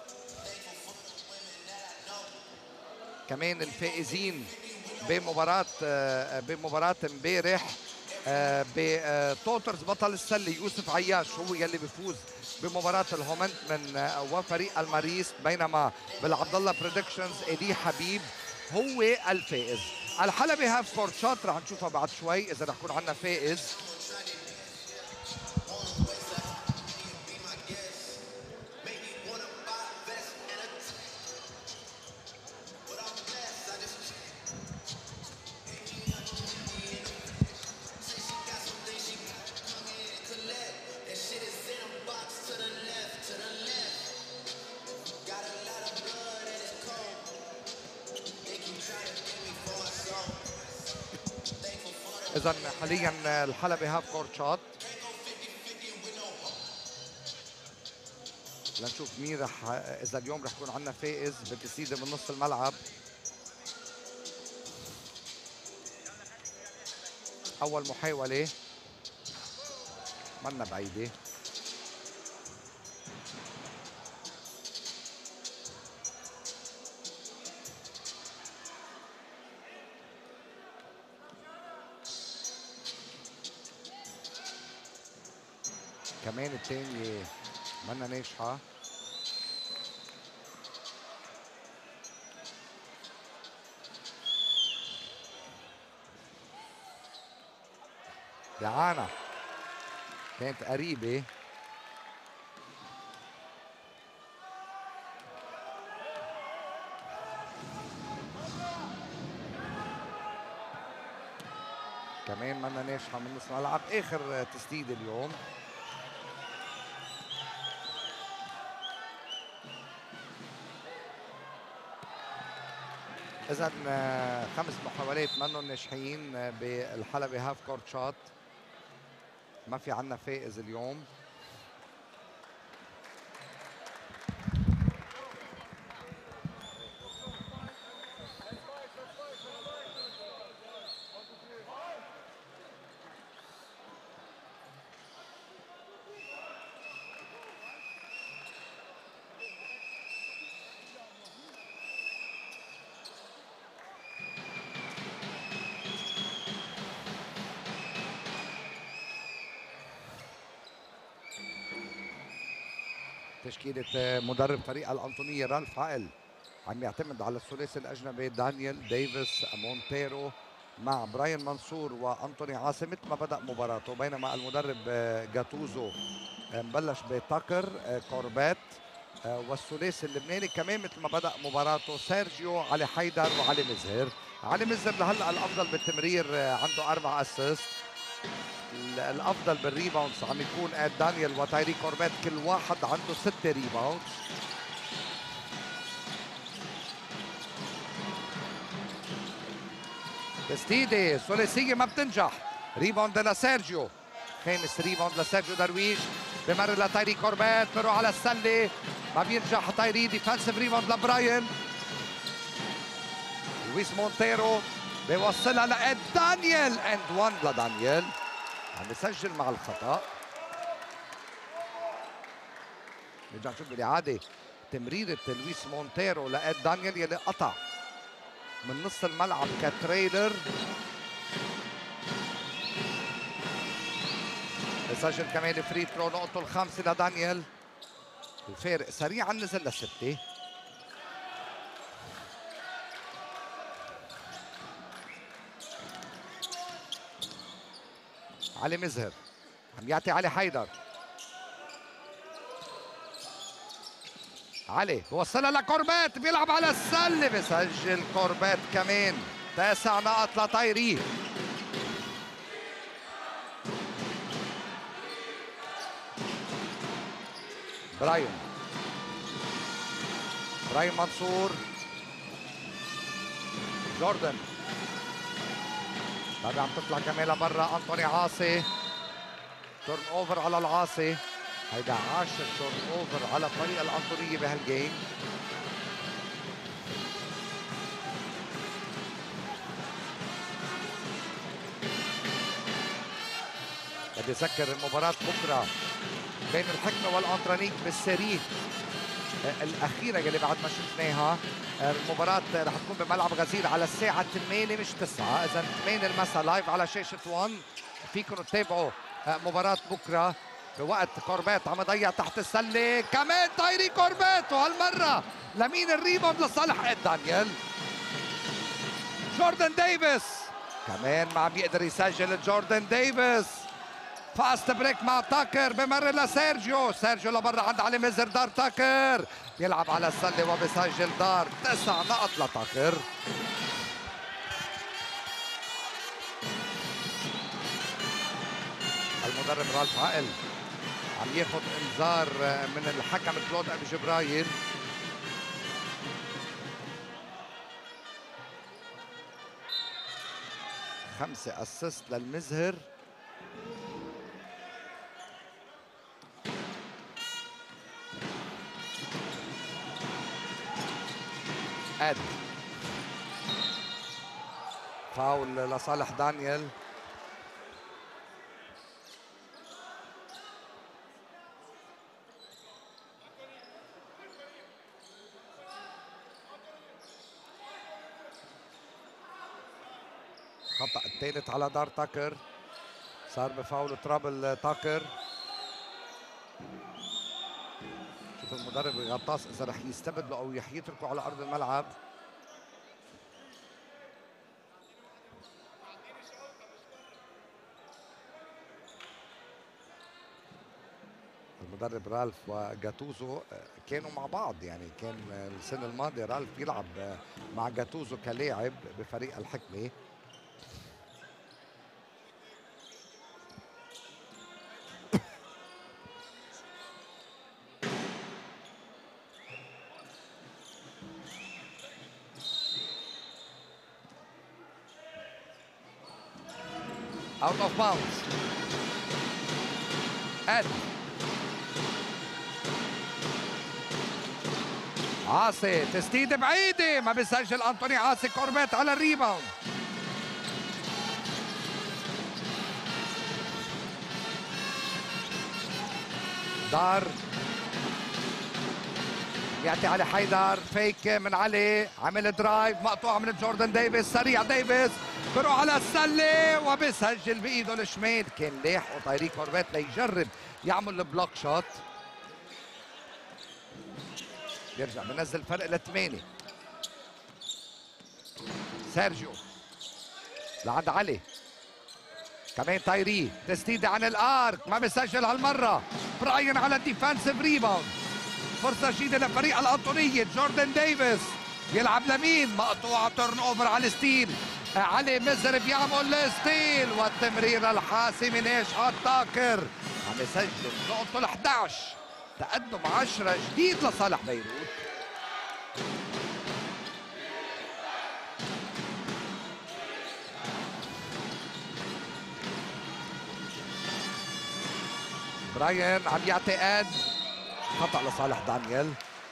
كمان الفائزين بمباراة امبارح بتوترز بطل السلة يوسف عياش هو يلي بيفوز بمباراة الهومنت من وفريق الماريس، بينما بالعبد الله بريدكشنز إيدي حبيب هو الفائز. الحلبة هاف كورت شوت رح نشوفها بعد شوي إذا رح يكون عندنا فائز. إذا حاليا الحلبة هاف كورت شوت، لنشوف مين رح إذا اليوم رح يكون عندنا فائز بالتسديدة من نص الملعب. أول محاولة منا بعيدة، كمان الثانية منا ناجحة. دعانا كانت قريبة، كمان منا ناجحة من نص الملعب. آخر تسديدة اليوم. إذا 5 محاولات منهم ناجحين بالحلبة هاف كورت شوت، ما في عنا فائز اليوم. تشكيلة مدرب فريق الأنطونية رالف عقل عم يعتمد على الثلاثي الأجنبي دانيال ديفيس مونتيرو مع براين منصور وأنطوني عاصم مثل ما بدأ مباراته، بينما المدرب جاتوزو مبلش بتاكر كوربات، والثلاثي اللبناني كمان مثل ما بدأ مباراته سيرجيو علي حيدر وعلي مزهر. علي مزهر لهلا الأفضل بالتمرير، عنده 4 أسيست. الافضل بالريباوندز عم يكون دانيال وتايري كوربات، كل واحد عنده 6 ريباوندز. تسديده ثلاثيه ما بتنجح، ريباوند لسيرجيو، خامس ريباوند لسيرجيو درويش، بمر لتايري كوربيت، بيروح على السله، ما بينجح تايري، ديفنسيف ريباوند لبراين. لويس مونتيرو بيوصلها لإد دانيال، اند 1 لدانيال، عم بيسجل مع الخطأ. نرجع نشوف بالإعادة تمريرة لويس مونتيرو لإد دانيال يلي قطع من نص الملعب كتريلر. بسجل كمان فري ثرو، نقطه الخامسه لدانيال. الفارق سريعا نزل لستة. علي مزهر عم يعطي علي حيدر. علي بوصلها لكوربيت، بيلعب على السله، بسجل كوربيت كمان. 9 نقط لطايري. براين منصور، جوردن طبعا عم تطلع كمان لبرا. انطوني عاصي، تورن اوفر على العاصي، هيدا 10 تورن اوفر على الطريقه الانطونيه بهالجيم. بدي اذكر المباراه بكره بين الحكمه والانطرانيك بالسيري الاخيره اللي بعد ما شفناها. المباراه رح تكون بملعب غزير على الساعه 8 مش 9، اذا 8 المساء لايف على شاشه 1. فيكم تتابعوا مباراه بكره بوقت كوربيت عم يضيع تحت السله. كمان تايري كوربيت، وهالمره لمين الريباوند؟ لصالح إد دانيال. جوردن ديفيس كمان ما عم يقدر يسجل. جوردن ديفيس فاست بريك مع تاكر، بمر لسيرجيو، سيرجيو لبرا عند علي مزر. دار تاكر يلعب على السله وبسجل دار. 9 نقط لتاكر. المدرب رالف عقل عم ياخذ انذار من الحكم كلود ابي جبرايل. خمسة اسيست للمزهر. اد فاول لصالح دانيال. خطأ الثالث على دار تاكر، صار بفاول ترابل تاكر. شوف المدرب غطاس اذا رح يستبدلوا او يتركوا على ارض الملعب. المدرب رالف وجاتوزو كانوا مع بعض، يعني كان السنه الماضيه رالف بيلعب مع جاتوزو كلاعب بفريق الحكمه. out of bounds. اد عاصي، تسديد بعيدة، ما بيسجل أنطوني عاصي. كوربيت على الريباوند. دار يعطي علي حيدر، فيك من علي، عمل درايف مقطوع من جوردن ديفيس. سريع ديفيس بروح على السله وبيسجل بايده الشمال. كان لاحقه طايري كوربيت ليجرب يعمل البلوك شوت. بيرجع بنزل فرق ل8. سيرجيو لعند علي، كمان تايري، تسديده عن الارك، ما بيسجل هالمره. براين على الديفنسيف ريباوند. فرصه جديده لفريق الانطونيه. جوردن ديفيس يلعب لمين؟ مقطوعه، تورن اوفر على الستيل. علي مزر بيعمل ستيل، والتمريره الحاسمه ناجحه. تاكر عم يسجل نقطه ال11. تقدم 10 جديد لصالح بيروت. براين عم يعطي اد، خطأ لصالح دانيال.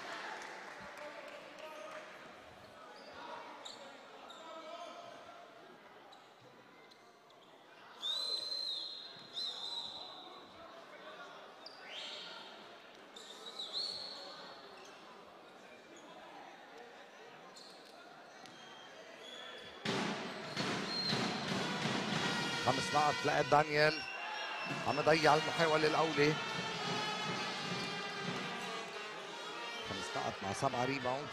خمس نقط لقى دانيال، عم يضيع المحاولة الأولى. 5 نقط مع 7 ريباوندز.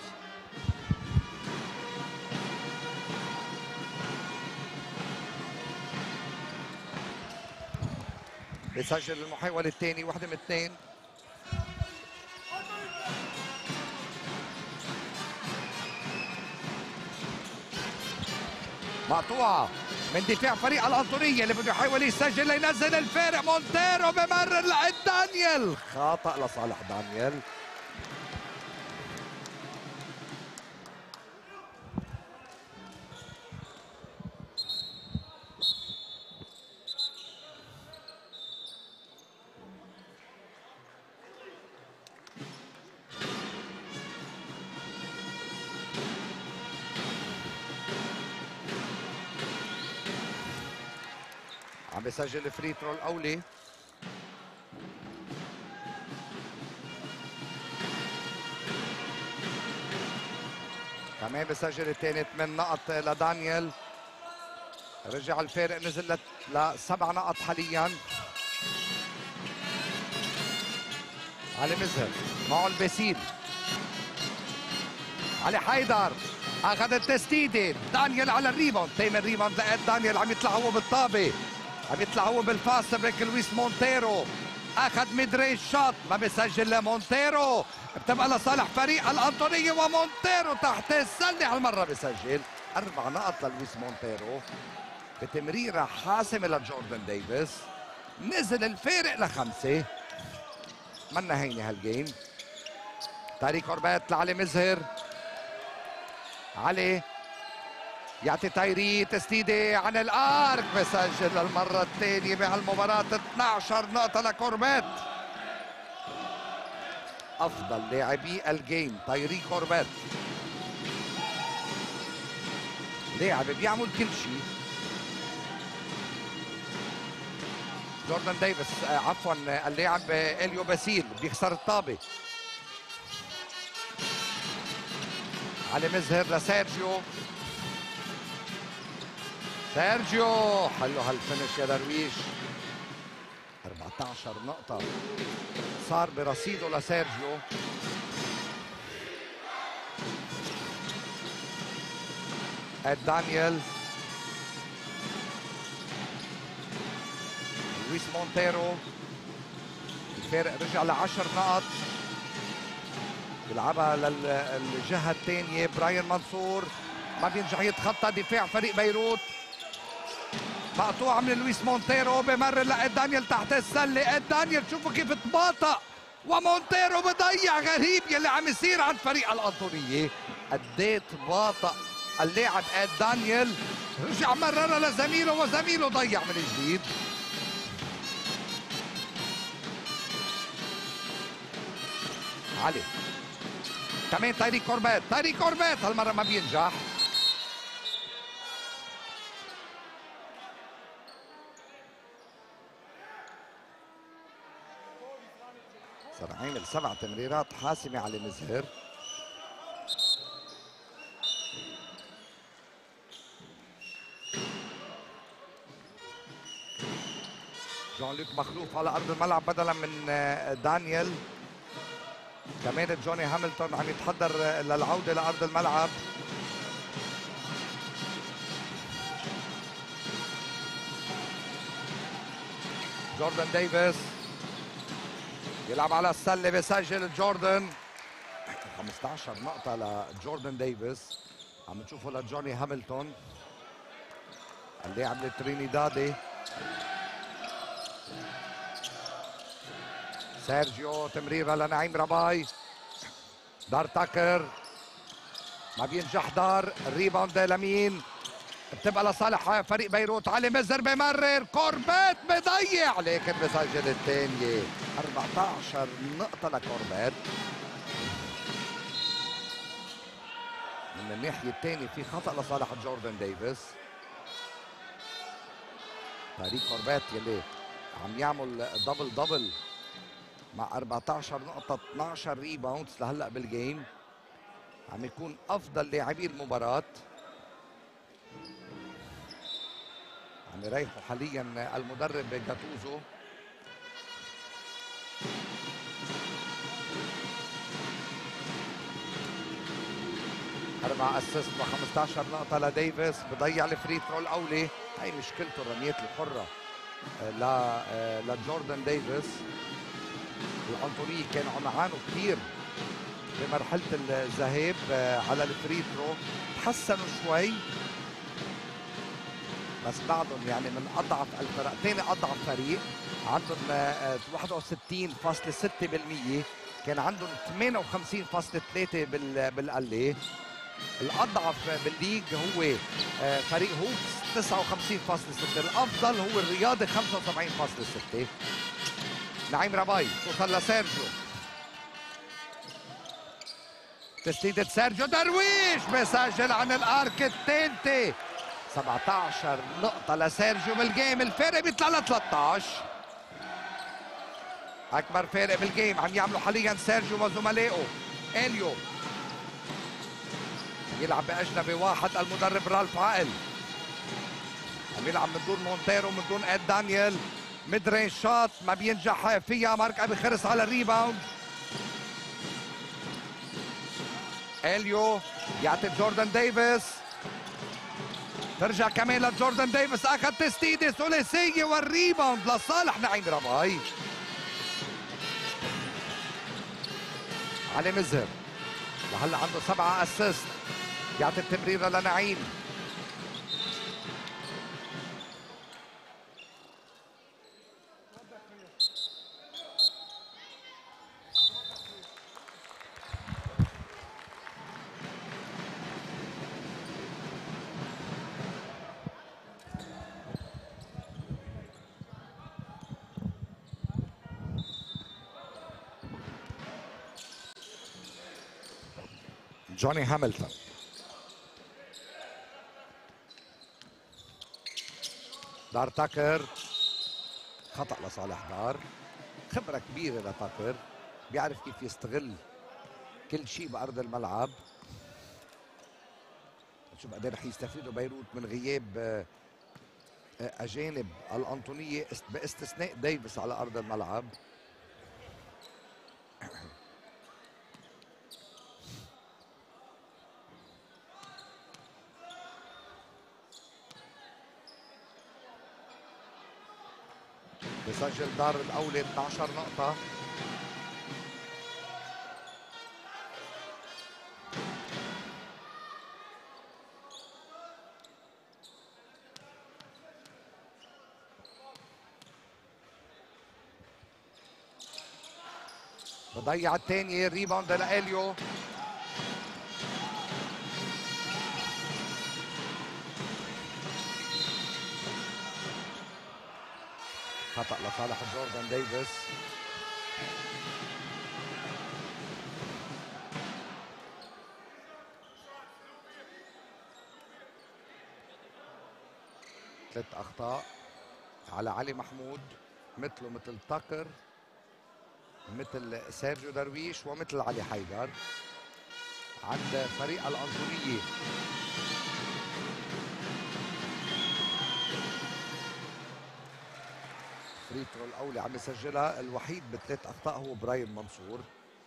بيسجل المحاولة الثانية، واحدة من اثنين. مقطوعة من دفاع فريق الأنطورية اللي بده يحاول يسجل لينزل الفارق. مونتيرو بمرر لعند دانيال، خطأ لصالح دانيال. عم بيسجل الفري ثرو الاولي. كمان بيسجل الثاني. 8 نقط لدانيال. رجع الفارق نزل ل7 نقط حاليا. علي مزهر معه الباسيل. علي حيدر اخذ التسديده. دانيال على الريباوند. تامن ريباوند لقيت دانيال عم يطلع هو بالطابه، عم يطلع هو بالفاست بريك. لويس مونتيرو اخذ ميد رينج شوت، ما بيسجل لمونتيرو. بتبقى لصالح فريق الأنطونية، ومونتيرو تحت السله هالمره بيسجل. 4 نقط للويس مونتيرو بتمريره حاسمه لجوردن ديفيس. نزل الفارق ل5. منا هينه هالجيم. تاريك اوربات لعلي مزهر. علي يعطي تايري تسديده عن الارك، بسجل للمره الثانيه بهالمباراه. 12 نقطه لكوربات. افضل لاعبي الجيم تايري كوربات، لاعب بيعمل كل شيء. جوردن ديفيس عفوا اللاعب اليو باسيل بيخسر الطابه. علي مزهر لسيرجيو. سيرجيو حلو هالفينش يا درويش. 14 نقطة صار برصيده لسيرجيو. دانيال. لويس مونتيرو. الفارق رجع ل10 نقط. بيلعبها للجهة الثانية. براين منصور ما بينجح يتخطى دفاع فريق بيروت. مقطوعة من لويس مونتيرو. بمرر لقيت دانيال تحت السلة. دانيال شوفوا كيف تباطأ، ومونتيرو بضيع. غريب يلي عم يصير عند فريق الأنطورية. قديه تباطأ اللاعب دانيال. رجع مررها لزميله، وزميله ضيع من جديد. علي كمان تايريك اوربات. تايريك اوربات هالمرة ما بينجح. صار عامل 7 تمريرات حاسمة على مزهر. جون لوك مخلوف على أرض الملعب بدلا من دانيال. كمان جوني هاملتون عم يتحضر للعودة لأرض الملعب. جوردن ديفيس يلعب على السلة. بيسجل جوردن. 15 نقطة لجوردن ديفيس. عم نشوفه لجوني هاملتون اللاعب الترينيدادي. سيرجيو تمريرة لنعيم رباي. دار تاكر ما بينجح. دار الريباوند لمين؟ بتبقى لصالح فريق بيروت. علي مزر بمرر، كوربيت بضيع لكن بسجل الثانية. 14 نقطة لكوربيت. من الناحية الثانية في خطأ لصالح جوردن ديفيس. فريق كوربيت يلي عم يعمل دبل مع 14 نقطة 12 ريباوندز لهلا بالجيم، عم يكون افضل لاعبي المباراة. عم يريحوا حاليا المدرب جاتوزو. أربع اسيست و15 نقطة لديفيس. بضيع الفري ثرو الأولي. هي مشكلته الرميات الحرة لجوردن ديفيس. الأنطونية كانوا عم يعانوا كثير بمرحلة الذهاب على الفري ثرو. تحسنوا شوي بس بعدهم يعني من أضعف الفرق. ثاني أضعف فريق عندهم 61.6%. كان عندهم 58.3 بالقلة. الأضعف بالليج هو فريق هوكس 59.6. الأفضل هو الرياضي 75.6. نعيم رباي توصل لسيرجيو. تسديدة سيرجيو درويش بسجل عن الارك الثالثة. 17 نقطة لسيرجيو بالجيم. الفارق بيطلع ل 13. أكبر فارق بالجيم عم يعملوا حاليا سيرجيو وزملائه. إليو يلعب بأجنبي واحد المدرب رالف عقل. عم يلعب من دون مونتيرو من دون إد دانيال. ميد رينج شوت ما بينجح فيها. مارك أبي خرس على الريباوند. إليو يعطي جوردن ديفيس. ترجع كمان لجوردن ديفيس. أخذ تسديدة ثلاثية والريباوند لصالح نعيم رباي. علي مزهر لهلا عنده 7 اسيست. يعطي التمريرة لنعيم. جوني هاملتون. دار تاكر. خطأ لصالح دار. خبرة كبيرة لتاكر. بيعرف كيف يستغل كل شيء بأرض الملعب. شوف قد ايه رح يستفيدوا بيروت من غياب أجانب الأنطونية باستثناء ديفيس على أرض الملعب. بسجل دار الأولى 12 نقطة. بضيع الثانية. ريباوند لإليو. خطأ لصالح جوردن ديفيس. ثلاث أخطاء على علي محمود، مثله مثل تاكر، مثل سيرجيو درويش، ومثل علي حيدر. عند فريق الأنطونية فري ثرو الأولى عم يسجلها الوحيد بثلاث أخطاء هو براين منصور.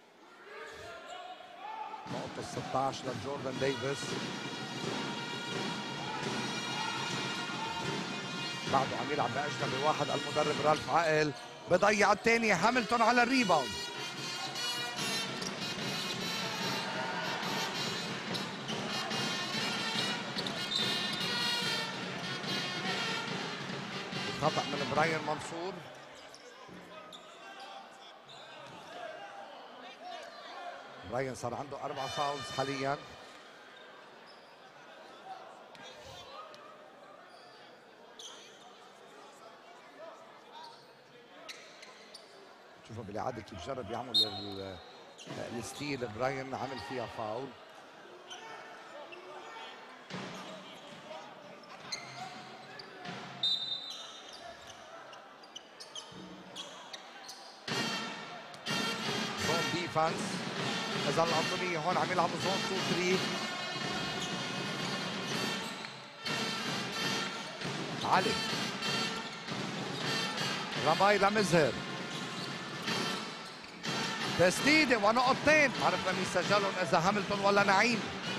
نقطة 16 لجوردن ديفيس. بعده عم يلعب بأجنبي واحد المدرب رالف عقل. بضيع الثانية. هاملتون على الريباوند. خطأ من براين منصور. براين صار عنده 4 فاولز حاليا. شوفوا بالاعاده كيف جرب يعمل الستيل. براين عمل فيها فاول. زون ديفنس. اذا الأنطوني هون عم يلعبوا زون 2 3. علي رماي لمزهر. تسديده ونقطتين. عرفنا مين سجلهم اذا هاملتون ولا نعيم.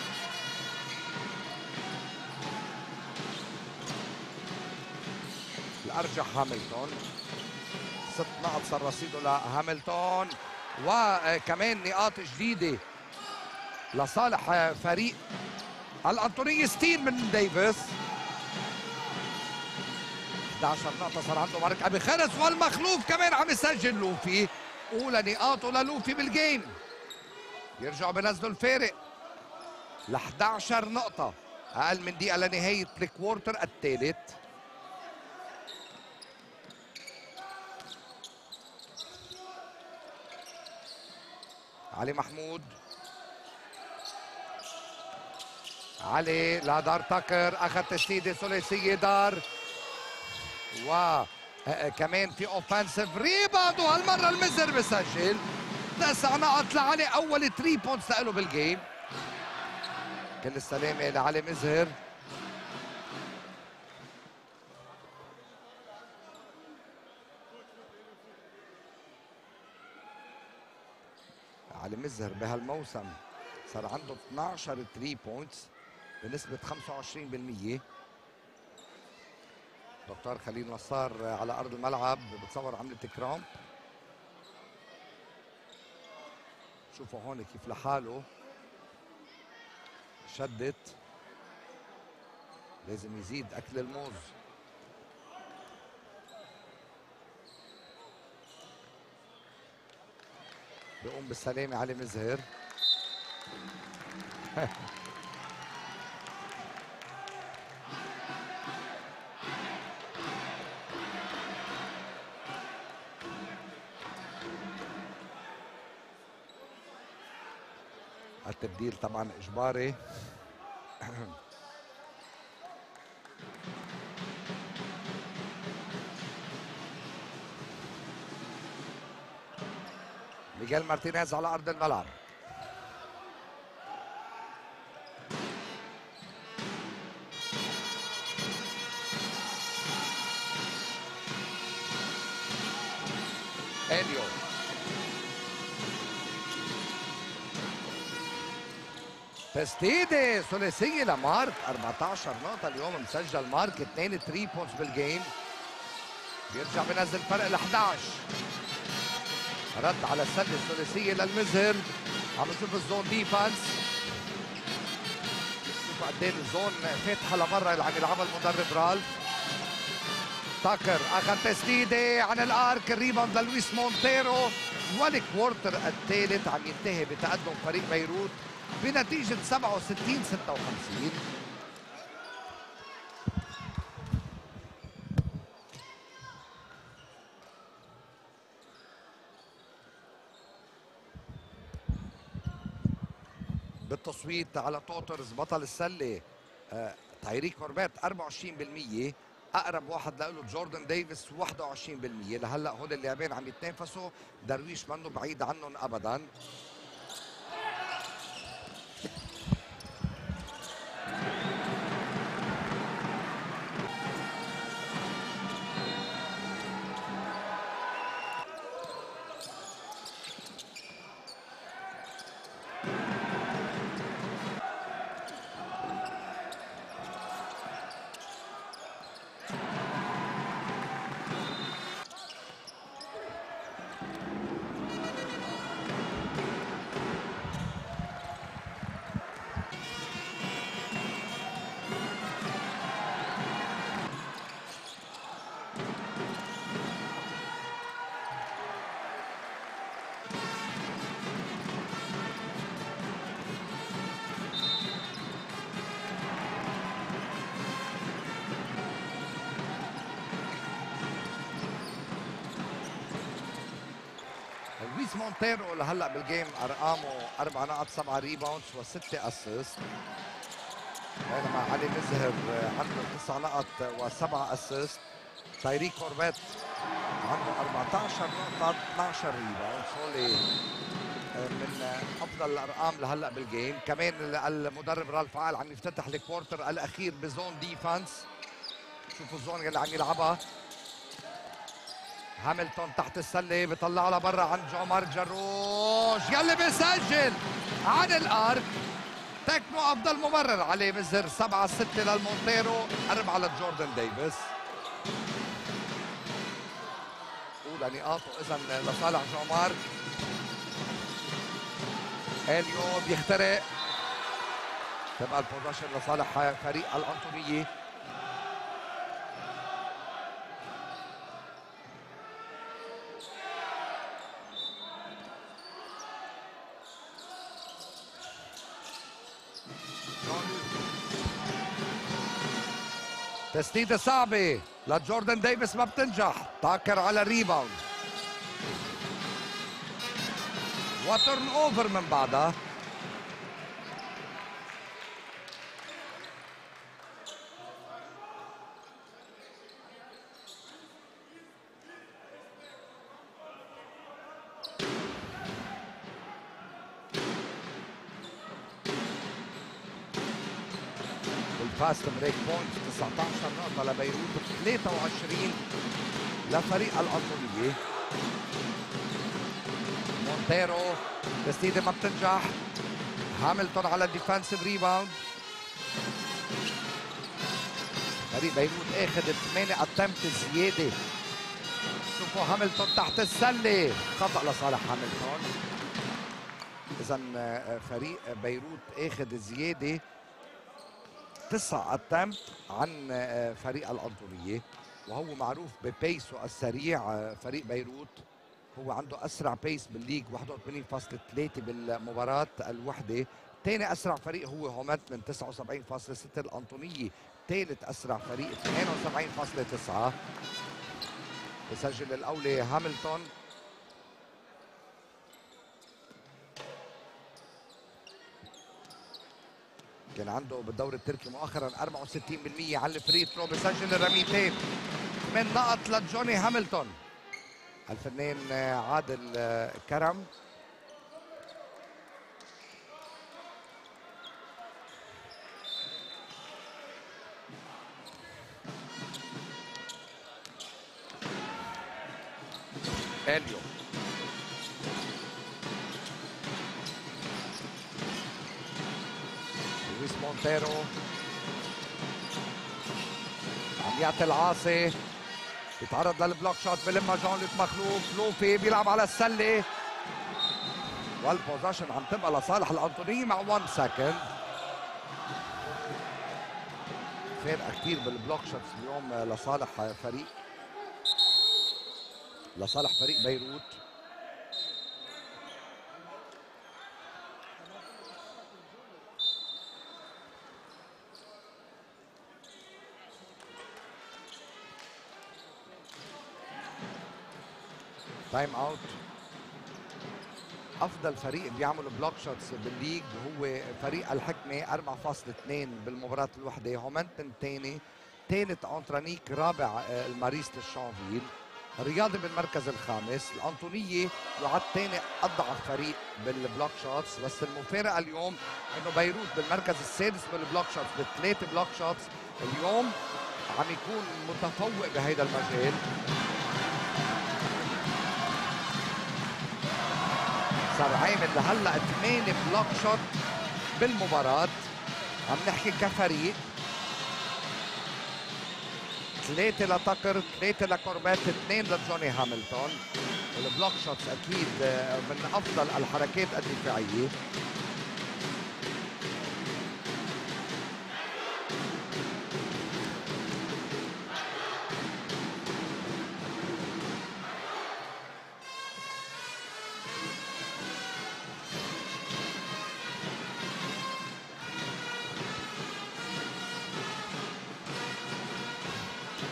الارجح هاملتون. 6 نقط صار رصيده لهاملتون، وكمان نقاط جديده لصالح فريق الأنطوني. ستيل من ديفيس. 11 نقطة صار عنده مارك أبي خرس، والمخلوف كمان عم يسجل لوفي. أولى نقاطه للوفي بالجيم. يرجعوا بنزلوا الفارق ل 11 نقطة. أقل من دقيقة لنهاية الكوارتر الثالث. علي محمود. علي لدار تاكر. أخذ تسديدة ثلاثية دار، وكمان في اوفنسيف ريباوند، وهالمرة المزهر بسجل. 9 نقط لعلي. أول 3 بوينتس له بالجيم. كل السلامة لعلي مزهر. علي مزهر بهالموسم صار عنده 12 3 بوينتس بنسبة 25%. دكتور خليل نصار على أرض الملعب بتصور عملة كرامب. شوفوا هون كيف لحاله شدت. لازم يزيد أكل الموز. بيقوم بالسلامة علي مزهر. التبديل طبعا اجباري. ميغيل مارتينيز على ارض الملعب. اليو تسديده ثلاثيه لمارك. 14 نقطه اليوم مسجل مارك. 2 3 بوينتس بالجيم. بيرجع بنزل فرق ل 11. رد على السله الثلاثيه للمزهر. عم نشوف الزون ديفنس. شوفوا قد ايه الزون فاتحه لمره اللي عم يلعبها المدرب رالف. تاكر اخذ تسديده عن الارك. الريباوند للويس مونتيرو. والكوارتر الثالث عم ينتهي بتقدم فريق بيروت بنتيجه 67-56. بالتصويت على توترز بطل السله تايريك هوربات 24%. اقرب واحد له جوردن ديفيس 21%. لهلا هول اللاعبين عم يتنافسوا. درويش منه بعيد عنهم ابدا. لويس مونتيرو لهلا بالجيم ارقامه 4 نقط 7 ريباوندز و6 اسيست، بينما علي مزهر عنده 9 نقط و7 اسيست. تايريك كوربيت عنده 14 نقطة 12 ريباوند، هولي من افضل الارقام لهلا بالجيم. كمان المدرب رالف عال عم يفتتح الكوارتر الاخير بزون ديفنس. شوفوا الزون اللي عم يلعبها هاملتون تحت السله، بيطلعها لبرا عند جومار جروش يلي بيسجل عن الارك. تكنو افضل ممرر عليه مزهر. 7-6 للمونتيرو، 4 لجوردن ديفيس. اولى نقاطه اذا لصالح جومار. اليو بيخترق، تبقى البوزيشن لصالح فريق الانطونيه. تسديدة صعبة لجوردن ديفيس ما بتنجح. تاكر على الريباوند وترن اوفر من بعدها. الفاست بريك بوينت 19 نقطة لبيروت، 23 لفريق الأنطونية. مونتيرو تسديدة ما بتنجح. هاملتون على الديفنسيف ريباوند. فريق بيروت اخذ 8 اتمت زيادة. شوفوا هاملتون تحت السلة، خطأ لصالح هاملتون. إذا فريق بيروت اخذ زيادة 9 اتمت عن فريق الأنطونية، وهو معروف ببيسه السريع. فريق بيروت هو عنده اسرع بيس بالليج 81.3 بالمباراة الوحدة. ثاني اسرع فريق هو هومات من 79.6. الأنطونية ثالث اسرع فريق 72.9. بسجل الاولى هاملتون. كان عنده بالدوري التركي مؤخرا 64% على الفري ثرو. بسجل الرميتين. 8 نقط لجوني هاملتون. الفنان عادل كرم. اليو لويس مونتيرو عم يعطي العاصي، بيتعرض للبلوك شوت، بلمها جون لوك مخلوف. لوفي بيلعب على السله، والبوزيشن عم تبقى لصالح الأنطونية مع 1 سكند. فارقه كثير بالبلوك شوتس اليوم لصالح فريق بيروت. تايم اوت. افضل فريق بيعمل بلوك شوتس بالليج هو فريق الحكمه 4.2 بالمباراه الوحده. هومنتن ثاني، ثالث انترانيك، رابع الماريست الشانفيل. الرياضي بالمركز الخامس. الأنطونية يعد ثاني اضعف فريق بالبلوك شوتس، بس المفارقه اليوم انه بيروت بالمركز السادس بالبلوك شوتس ب3 بلوك شوتس. اليوم عم يكون متفوق بهيدا المجال. صار عامل لهلا 8 بلوك شوت بالمباراة. عم نحكي كفريق، 3 لتاكر، 3 لكوربيت، 2 لجوني هاملتون. والبلوك شوتس اكيد من افضل الحركات الدفاعية.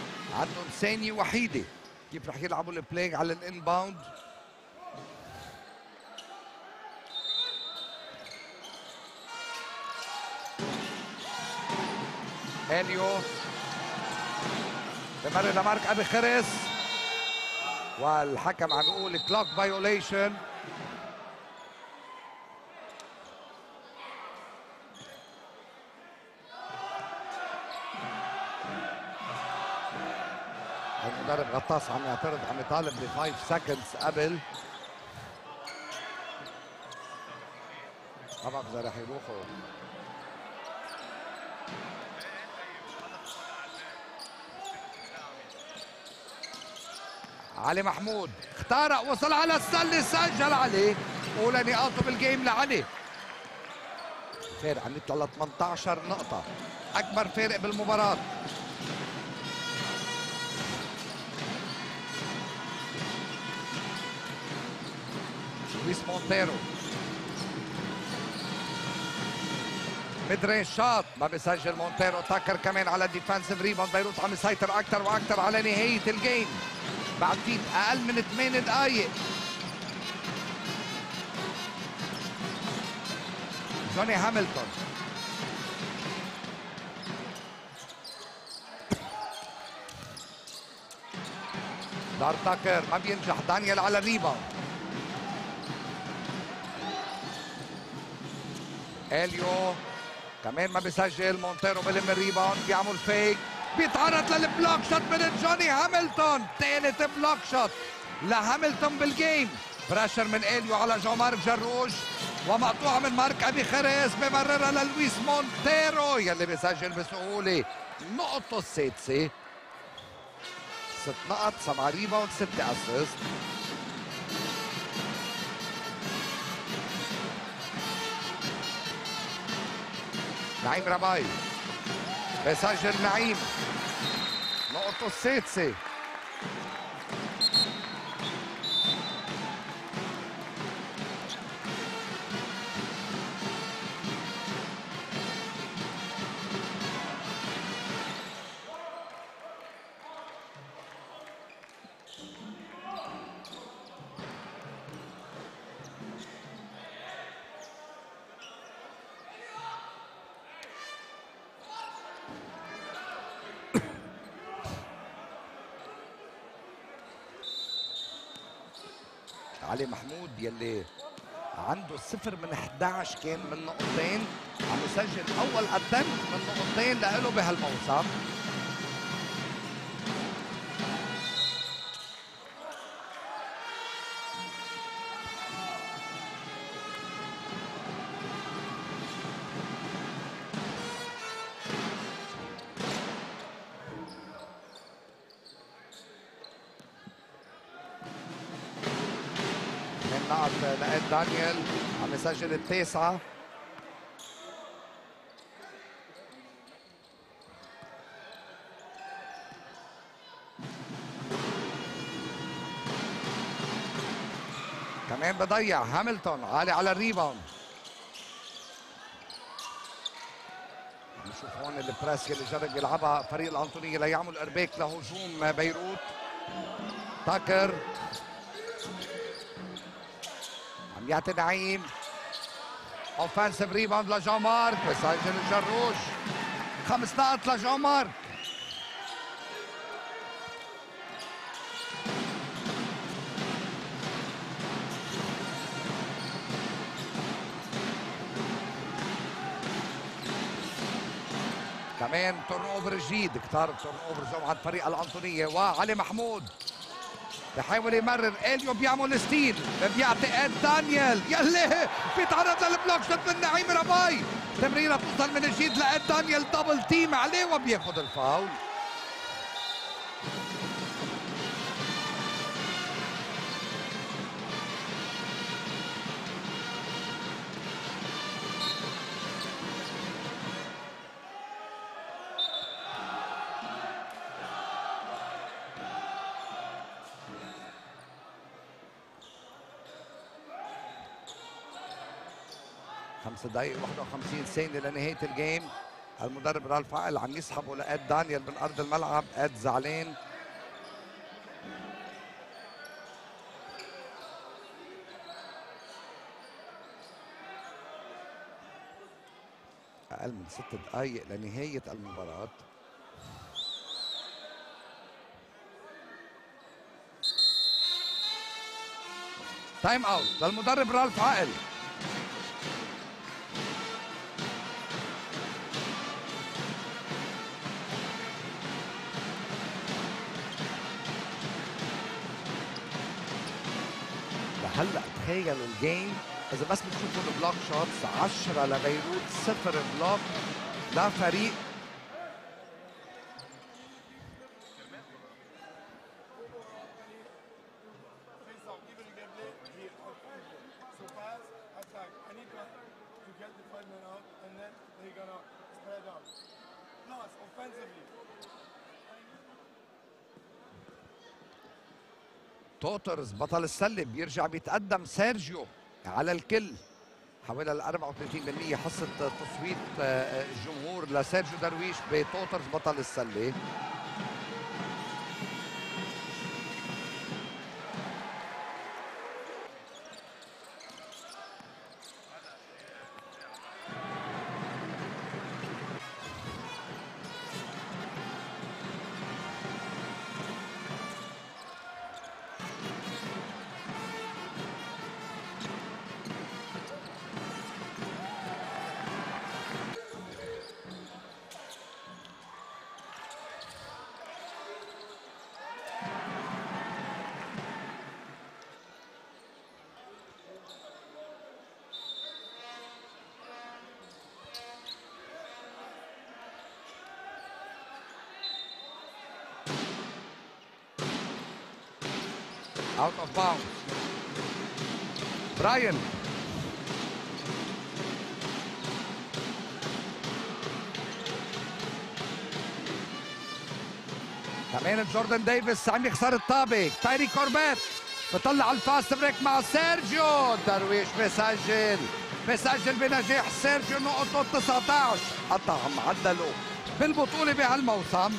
عندهم ثانية وحيدة كيف رح يلعبوا البلاي على الانباوند. اليو بمر لمارك ابي خرس، والحكم عم يقول كلوك فايوليشن. المدرب غطاس عم يعترض، عم يطالب ب 5 سكندز قبل. ما بعرف اذا رح يروحوا. علي محمود اخترق، وصل على السله، سجل علي، اولى نقاطه بالجيم لعلي. فارق عم يطلع ل 18 نقطه، اكبر فارق بالمباراه. لويس مونتيرو ميد شوت ما بيسجل مونتيرو. تاكر كمان على ديفensive ريباوند. بيروت عم يسيطر اكثر واكثر على نهايه الجيم بعد فيت اقل من 8 دقائق. جوني هاملتون دار تاكر ما بينجح. دانيال على الريباوند. اليو كمان ما بيسجل. مونتيرو بلم الريباوند، بيعمل فيك، بيتعرض للبلوك شوت من جوني هاملتون. ثالث بلوك شوت لهاملتون بالجيم. بريشر من اليو على جو مارك جروش، ومقطوعه من مارك ابي خريس، بمررها للويس مونتيرو يلي بيسجل بسهوله نقطه السادسه. 6 نقط، 7 ريباوند، 6 اسيست. نعيم رباي بيسجل. نعيم نقطه السادسه. علي محمود يلي عنده 0 من 11 كان من نقطتين، عم يسجل اول اتمت من نقطتين لإله بهالموسم. لقيت دانيال عم يسجل التاسعة. كمان بضيع هاملتون. عالي على الريباوند. نشوف هون البريس اللي جرب يلعبها فريق الأنطونية ليعمل ارباك لهجوم بيروت. تاكر عم يعطي نعيم. اوفنسيف ريباوند لجون مارك، بيسجل الجروش. 5 نقط لجون مارك. كمان تورن اوفر جديد، كتار تورن اوفر جو عند فريق الأنطونية. وعلي محمود بحاول يمرر. اليو بيعمل ستيل، بيعطي اد دانيال يلي بيتعرض للبلوك شوت من نعيم رباي. تمريره بتوصل من جديد لاد دانيال، دبل تيم عليه وبياخذ الفاول. خمس دقائق 51 ثانية لنهاية الجيم. المدرب رالف عقل عم يسحبه لاد دانيال من أرض الملعب. اد زعلان. اقل من 6 دقائق لنهايه المباراه. تايم اوت للمدرب رالف عائل. لهلا تخيلوا الجيم اذا بس بتشوفوا البلوك شوتس 10 لبيروت 0 بلوك لفريق توترز بطل السله. بيرجع بيتقدم سيرجيو على الكل. حوالي ال 34% حصه تصويت الجمهور لسيرجيو درويش بتوترز بطل السله. Out of bounds. براين كمان جوردن ديفيس عم يخسر الطابق. تايري كوربيت بطلع الفاست بريك مع سيرجيو درويش بسجل بنجاح سيرجيو نقطه 19 قطع معدله بالبطوله بهالموسم.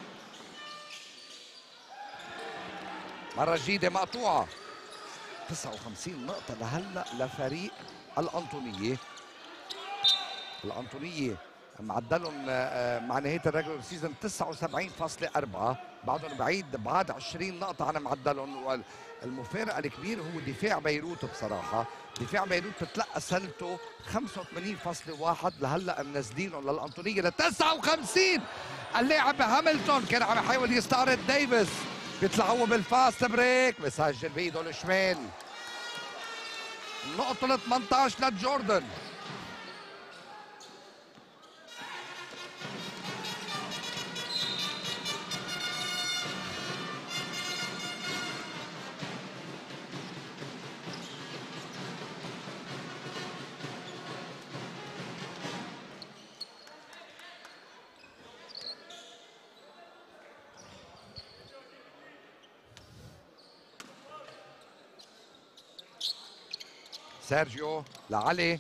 مرة جديدة مقطوعة. 59 نقطة لهلا لفريق الأنطونية. الأنطونية معدلهم مع نهاية الريجولر سيزون 79.4، بعدهم بعاد 20 نقطة عن معدلهم. والمفارقة الكبير هو دفاع بيروت. بصراحة دفاع بيروت بتلقى سلته 85.1 لهلا منزلينهم للأنطونية ل 59. اللاعب هاملتون كان عم يحاول يستعرض ديفيس، بيطلع هو بالفاست بريك بسجل بايده الشمال. النقطة 18 لجوردن. سيرجيو لعلي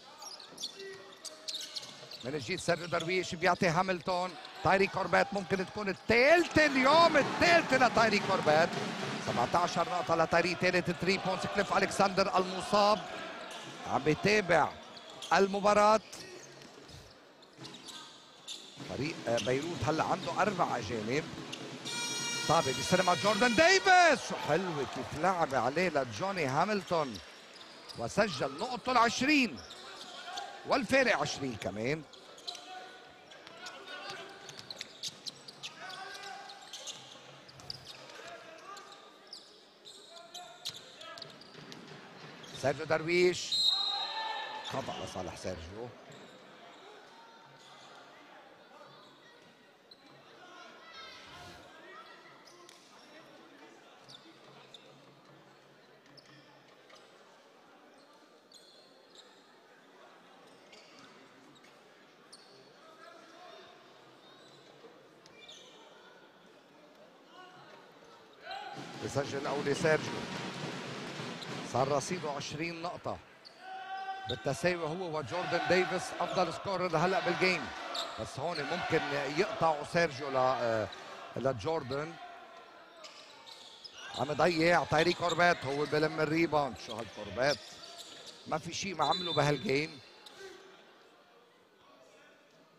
من جديد. سيرجيو درويش بيعطي هاملتون. تايري كوربيت ممكن تكون الثالثة اليوم، الثالثة لتايري كوربيت. 17 نقطة لتايري. ثالث 3 بوينتس. كليف ألكسندر المصاب عم بيتابع المباراة. فريق بيروت هلا عنده 4 أجانب. طابة بيستلمها جوردن ديفيس. شو حلوة كيف لعب عليه لجوني هاملتون وسجل نقطة 20 والفارق 20 كمان. سيرجيو درويش خطأ لصالح سيرجيو. بسجل أولي سيرجيو. صار رصيده 20 نقطة بالتساوي هو وجوردن ديفيس أفضل سكورر هلا بالجيم. بس هون ممكن يقطعوا سيرجيو لجوردن. عم يضيع تايري كوربيت هو بلم الريباوند. شو هالكوربيت ما في شيء ما عمله بهالجيم.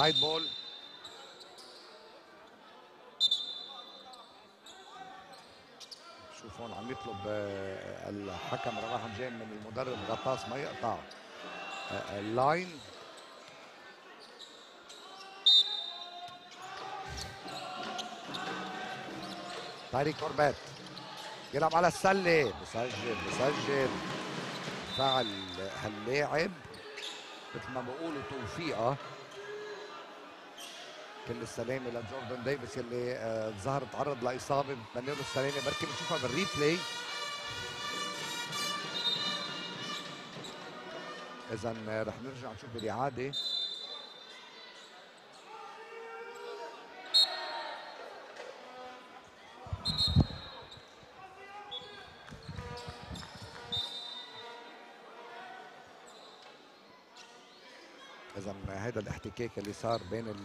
سايد بول. شوف هون عم يطلب الحكم رواحم جاي من المدرب غطاس ما يقطع اللاين. تايريك كوربيت يلعب على السله، بسجل فعل هاللاعب مثل ما بقولوا توفيقه. كل السلامه لجوردن ديفيس يلي ظهر تعرض لاصابه، بتمنى له السلامه، بركي بنشوفها بالريبلاي. اذا رح نرجع نشوف بالاعاده. إذا هذا الاحتكاك اللي صار بين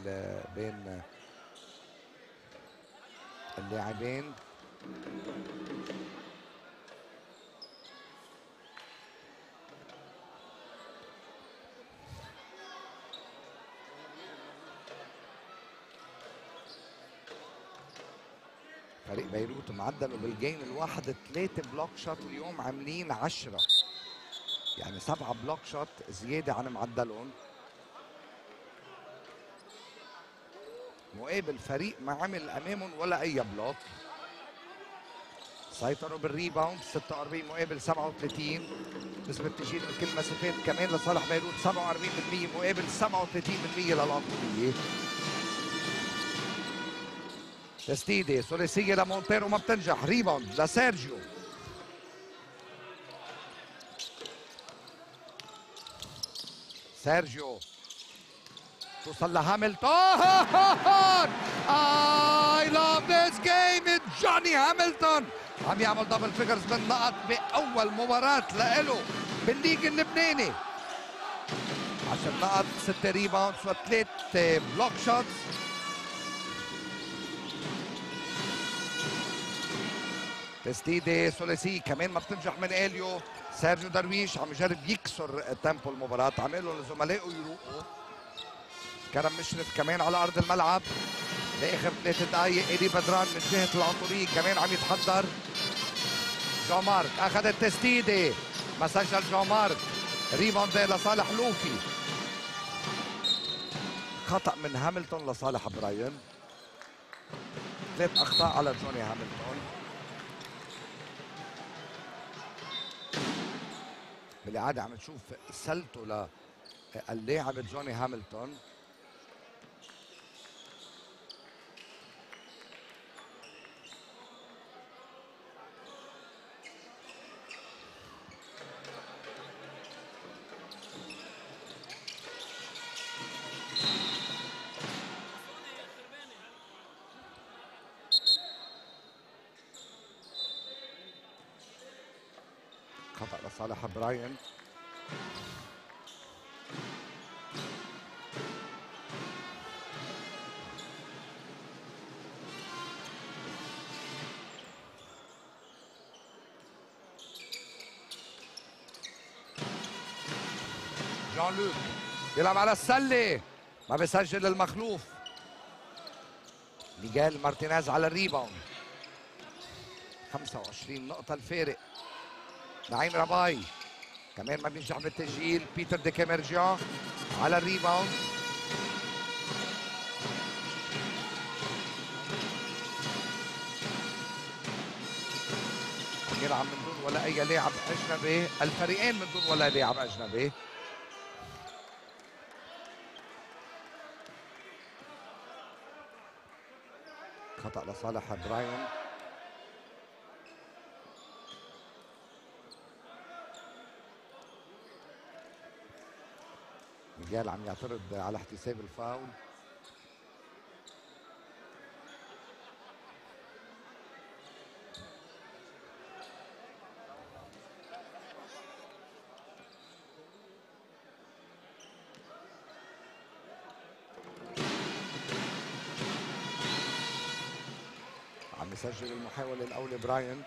اللاعبين فريق بيروت معدله بالجيم الواحد 3 بلوك شوت، اليوم عاملين 10، يعني 7 بلوك شوت زياده عن معدلهم. مقابل فريق ما عمل امامهم ولا اي بلوك. سيطروا بالريباوند 46 مقابل 37. نسبة تشيل من كل مسافات كمان لصالح بيروت 47% مقابل 37% للأنطونية. تسديدة ثلاثية لمونتيرو ما بتنجح. ريباوند لسيرجيو. سيرجيو توصل لهاملتون. I love this game. جوني هاملتون عم يعمل دبل فيجرز بالنقط بأول مباراة لإله بالليج اللبناني. 10 نقط 6 ريباوندز و3 بلوك شوتس. تسديدة ثلاثية كمان ما بتنجح من اليو. سيرجيو درويش عم يجرب يكسر تيمبو المباراة، عمل لهم زملائه يروقوا. كرم مشرف كمان على ارض الملعب لاخر 3 دقائق. ايدي بدران من جهه العنطريه كمان عم يتحضر. جو مارك اخذ التسديده ما سجل. جو مارك ريباوند لصالح لوفي. خطا من هاملتون لصالح براين. 3 اخطاء على جوني هاملتون. بالاعاده عم نشوف سلته للاعب جوني هاملتون. خطأ لصالح براين. جان لوك بيلعب على السلة ما بيسجل المخلوف. ميغيل مارتينيز على الريباوند. 25 نقطة الفارق. نعيم رباي كمان ما بينجح بالتسجيل. بيتر دي كاميرجيان على الريباوند. يلعب من دون ولا اي لاعب اجنبي. الفريقين من دون ولا لاعب اجنبي. خطأ لصالح براين. ميغيل عم يعترض على احتساب الفاول. عم يسجل المحاولة الأولى براين.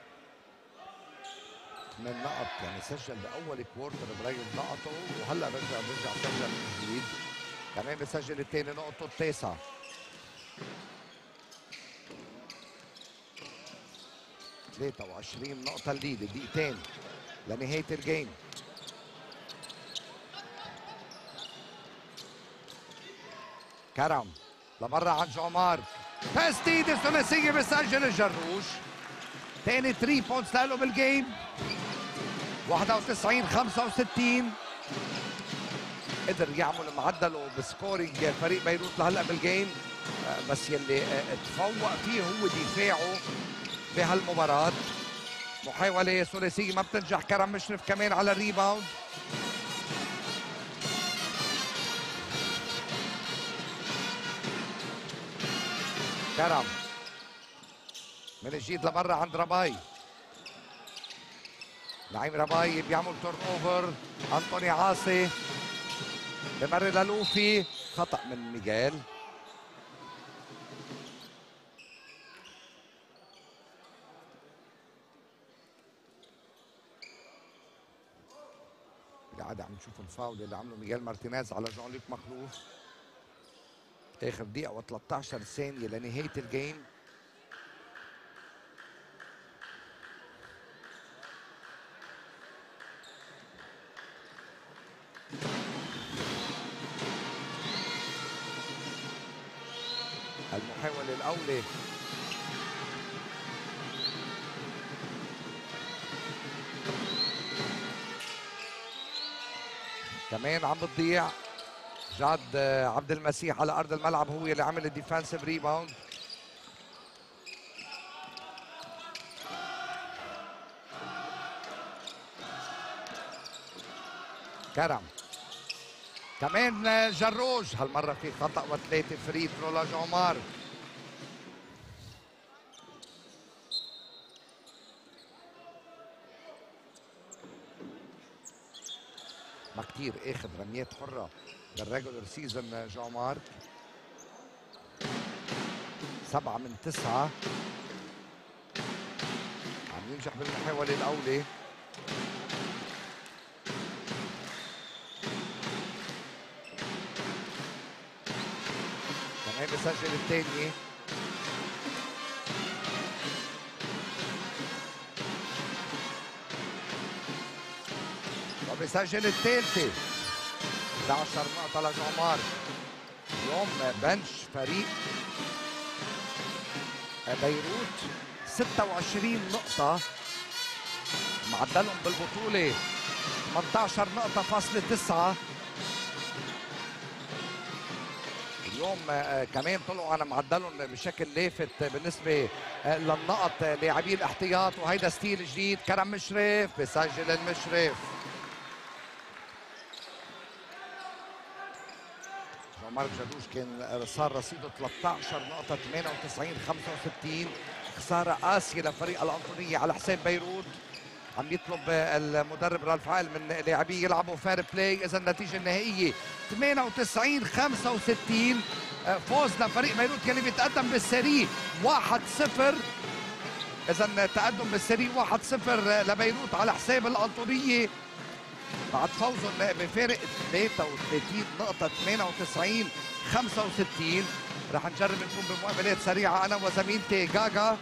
8 نقط، يعني سجل باول كوارتر براين نقطه وهلا رجع سجل من جديد. كمان بسجل الثاني نقطته التاسعة. ثلاثة وعشرين نقطة الليد، دقيقتين لنهاية الجيم. كرم لمرة عن جو مارك، تسديدة الثلاثية بسجل الجروش. ثاني 3 بوينتس له بالجيم. 91-65. قدر يعمل معدله بسكورينج فريق بيروت لهلا بالجيم، بس يلي تفوق فيه هو دفاعه بهالمباراة. محاولة ثلاثية ما بتنجح. كرم مشرف كمان على الريباوند. كرم من جديد لمرة عند رباي. نعيم رباي بيعمل تورن اوفر. انطوني عاصي بمر للوفي، خطأ من ميغال. بالعادة عم نشوف الفاول اللي عمله ميغال مارتينيز على جون لوك مخلوف. اخر دقيقة و13 ثانية لنهاية الجيم. المحاولة الأولى كمان عم بتضيع. جاد عبد المسيح على أرض الملعب هو اللي عمل الديفensive ريباوند. كرم كمان جروج، هالمرة في خطأ وثلاثة فري ثرو لجومار. ما كتير اخذ رميات حرة بالريجولر سيزون جومار. 7 من 9. عم ينجح بالمحاولة الأولى. كمان بسجل الثاني. وبسجل الثالثة. 11 نقطة لجومار. اليوم بنش فريق بيروت 26 نقطة، معدلهم بالبطولة 18 نقطة فاصلة 9. اليوم كمان طلعوا على معدلهم بشكل لافت بالنسبة للنقط لاعبي الاحتياط، وهيدا ستيل جديد. كرم مشرف بسجل المشرف. مارك جادوش كان صار رصيده 13 نقطة 98-65. خسارة قاسية لفريق الأنطونية على حساب بيروت. عم يطلب المدرب رالف عال من لاعبيه يلعبوا فير بلاي. إذا النتيجة النهائية 98-65. فوز لفريق بيروت يلي بيتقدم بالسري 1-0. إذا تقدم بالسري 1-0 لبيروت على حساب الأنطونية بعد فوزهم بفارق 33 نقطة 98-65. رح نجرب نكون بمقابلات سريعة أنا وزميلتي جاجا.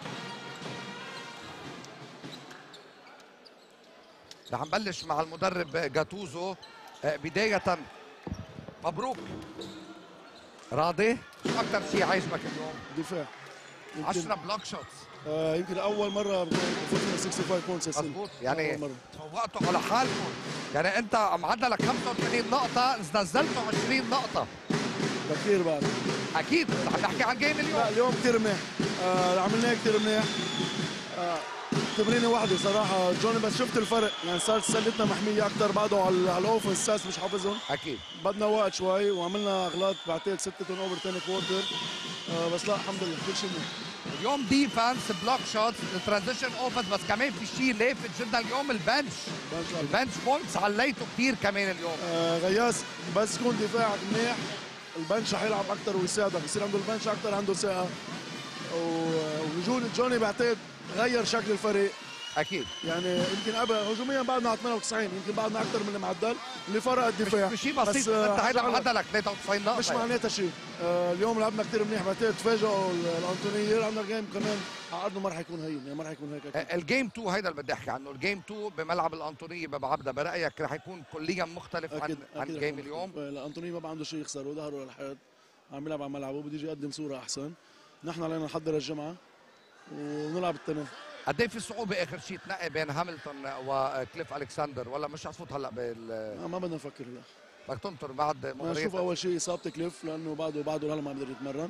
رح نبلش مع المدرب جاتوزو. بداية مبروك. راضي؟ شو أكثر شيء عاجبك اليوم؟ دفاع. 10 بلوك شوتس. يمكن اول مره بفوتنا 65 بوينتس. مضبوط، يعني تفوقتوا على حالكم. يعني انت معدلك 85 نقطة، نزلتوا 20 نقطة. كثير بعد. اكيد عم نحكي عن جيم اليوم. لا اليوم كثير منيح. عملناه كثير منيح. تمرينه واحدة صراحة جوني، بس شفت الفرق، يعني صارت سلتنا محمية أكثر بعده على الأوفنس. ساس مش حافظهم. أكيد. بدنا وقت شوي وعملنا أغلاط بعتقد 6 تيرن أوفر ثاني كوارتر. بس لا الحمد لله كل شيء منيح. اليوم ديفنس، بلوك شوتس، ترانزيشن اوفنس، بس كمان في شيء لافت جدا اليوم البنش. البنش بوينتس عليته كثير كمان اليوم. غياس بس يكون دفاعك منيح البنش رح يلعب أكثر ويساعدك، يصير عنده البنش أكثر، عنده ثقة. ووجود جوني بعتقد غير شكل الفريق. اكيد يعني يمكن قبل هجوميا بعدنا على 98، يمكن بعدنا اكثر من المعدل اللي فرق الدفاع. مش شيء بسيط، انت هيدا معدلك 93 نقطه مش معناتها شيء. اليوم لعبنا كثير منيح، بعتقد تفاجئوا الانطونيين. عندنا جيم كمان على ارضه ما راح يكون هين، يعني ما راح يكون هيك أكيد. الجيم 2 هيدا اللي بدي احكي عنه، الجيم 2 بملعب الانطونيه ببعبدا، برايك راح يكون كليا مختلف عن جيم اليوم؟ الانطوني ما عندو شيء يخسر وظهره للحيط، عم يلعب على ملعبه، بده يجي يقدم صوره احسن. نحن علينا نحضر الجمعه ونلعب التنين. قد ايه في صعوبه اخر شيء تنقي بين هاملتون وكليف الكسندر، ولا مش هتفوت هلا ما بدنا نفكر هلا، بدك تنطر بعد مباراه؟ نشوف اول شيء اصابه كليف لانه بعده هلا ما بيقدر يتمرن.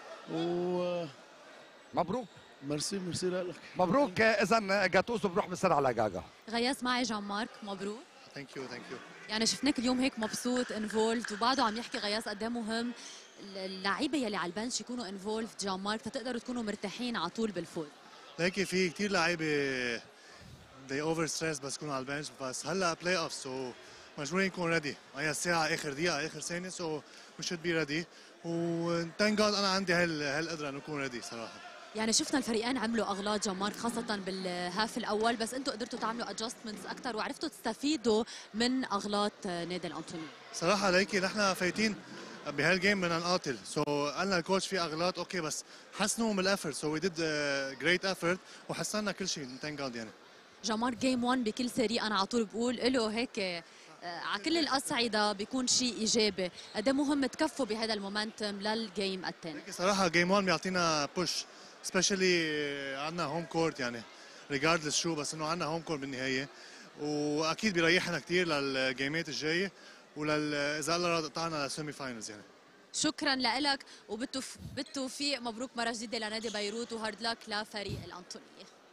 و مبروك. ميرسي لك. مبروك. اذا جاتوزو بروح بسرعه على جاجا. غياس معي جان مارك، مبروك. ثانك يو. يعني شفناك اليوم هيك مبسوط انفولد، وبعده عم يحكي غياس قد ايه مهم اللعيبه يلي على البنش يكونوا انفولد جان مارك تقدروا تكونوا مرتاحين على طول بالفوز. هيك في كثير لعيبه they over stress بس يكونوا على البنش، بس هلا بلاي اوف سو مجبورين نكون ريدي. هي الساعه اخر دقيقه اخر ثانيه، سو وي شود بي ريدي. وثانك جاد انا عندي هالقدره انه اكون ريدي صراحه. يعني شفنا الفريقين عملوا اغلاط جان مارك خاصه بالهاف الاول، بس انتم قدرتوا تعملوا ادجستمنتس اكثر وعرفتوا تستفيدوا من اغلاط نادي الانطوني. صراحه ليكي نحن فايتين بهالجيم بدنا نقاتل، سو قالنا الكوتش في اغلاط اوكي بس حسنوا من الافورت، سو وي ديد جريت افورت وحسنا كل شيء ثانك جاد. يعني جان مارك جيم 1 بكل سري انا على طول بقول له هيك على كل الاصعده بيكون شيء ايجابي، قد ايه مهم تكفوا بهذا المومنتم للجيم الثاني. صراحه جيم 1 بيعطينا بوش سبيشلي، عندنا هوم كورت يعني ريجاردلس شو، بس انه عندنا هوم كورت بالنهايه، واكيد بيريحنا كثير للجيمات الجايه اذا الله راد قطعنا للسيمي فاينلز. يعني شكرا لك وبالتوفيق، مبروك مره جديده لنادي بيروت وهارد لك لفريق الانطونيه.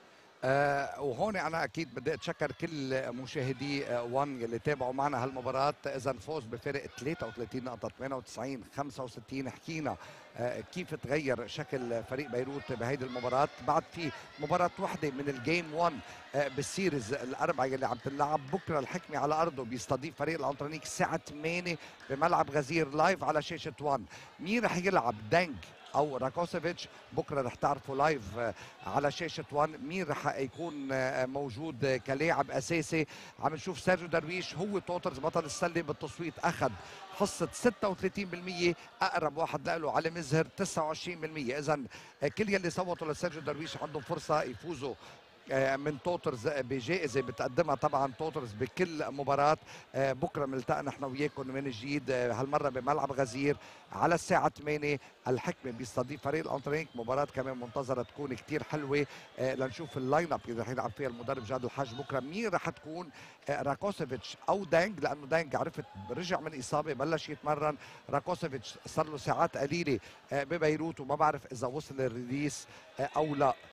وهون انا اكيد بدي اتشكر كل مشاهدي 1 يلي تابعوا معنا هالمباراه. اذا فوز بفارق 33 نقطه 98 65. حكينا كيف تغير شكل فريق بيروت بهيدي المباراه. بعد في مباراه وحده من الجيم 1 بالسيريز الاربعه يلي عم تلعب بكره. الحكمه على ارضه بيستضيف فريق الانطرونيك الساعه 8 بملعب غزير لايف على شاشه 1. مين رح يلعب، دانج او راكوسيفيتش؟ بكره رح تعرفوا لايف على شاشه 1 مين رح يكون موجود كلاعب اساسي. عم نشوف سيرجيو درويش هو توترز بطل السله بالتصويت، اخذ حصه 36%، اقرب واحد له علي مزهر 29%. اذا كل يلي صوتوا لسيرجيو درويش عندهم فرصه يفوزوا من توترز بجائزه بتقدمها طبعا توترز بكل مباراه. بكره بنلتقى نحن وياكم من جديد، هالمره بملعب غزير على الساعه 8. الحكمه بيستضيف فريق الانطرينك، مباراه كمان منتظره تكون كثير حلوه. لنشوف اللاين اب اللي رح يلعب فيها المدرب جاد الحاج بكره. مين رح تكون، راكوسيفيتش او دانج؟ لانه دانج عرفت رجع من اصابه بلش يتمرن. راكوسيفيتش صار له ساعات قليله ببيروت وما بعرف اذا وصل الريليس او لا.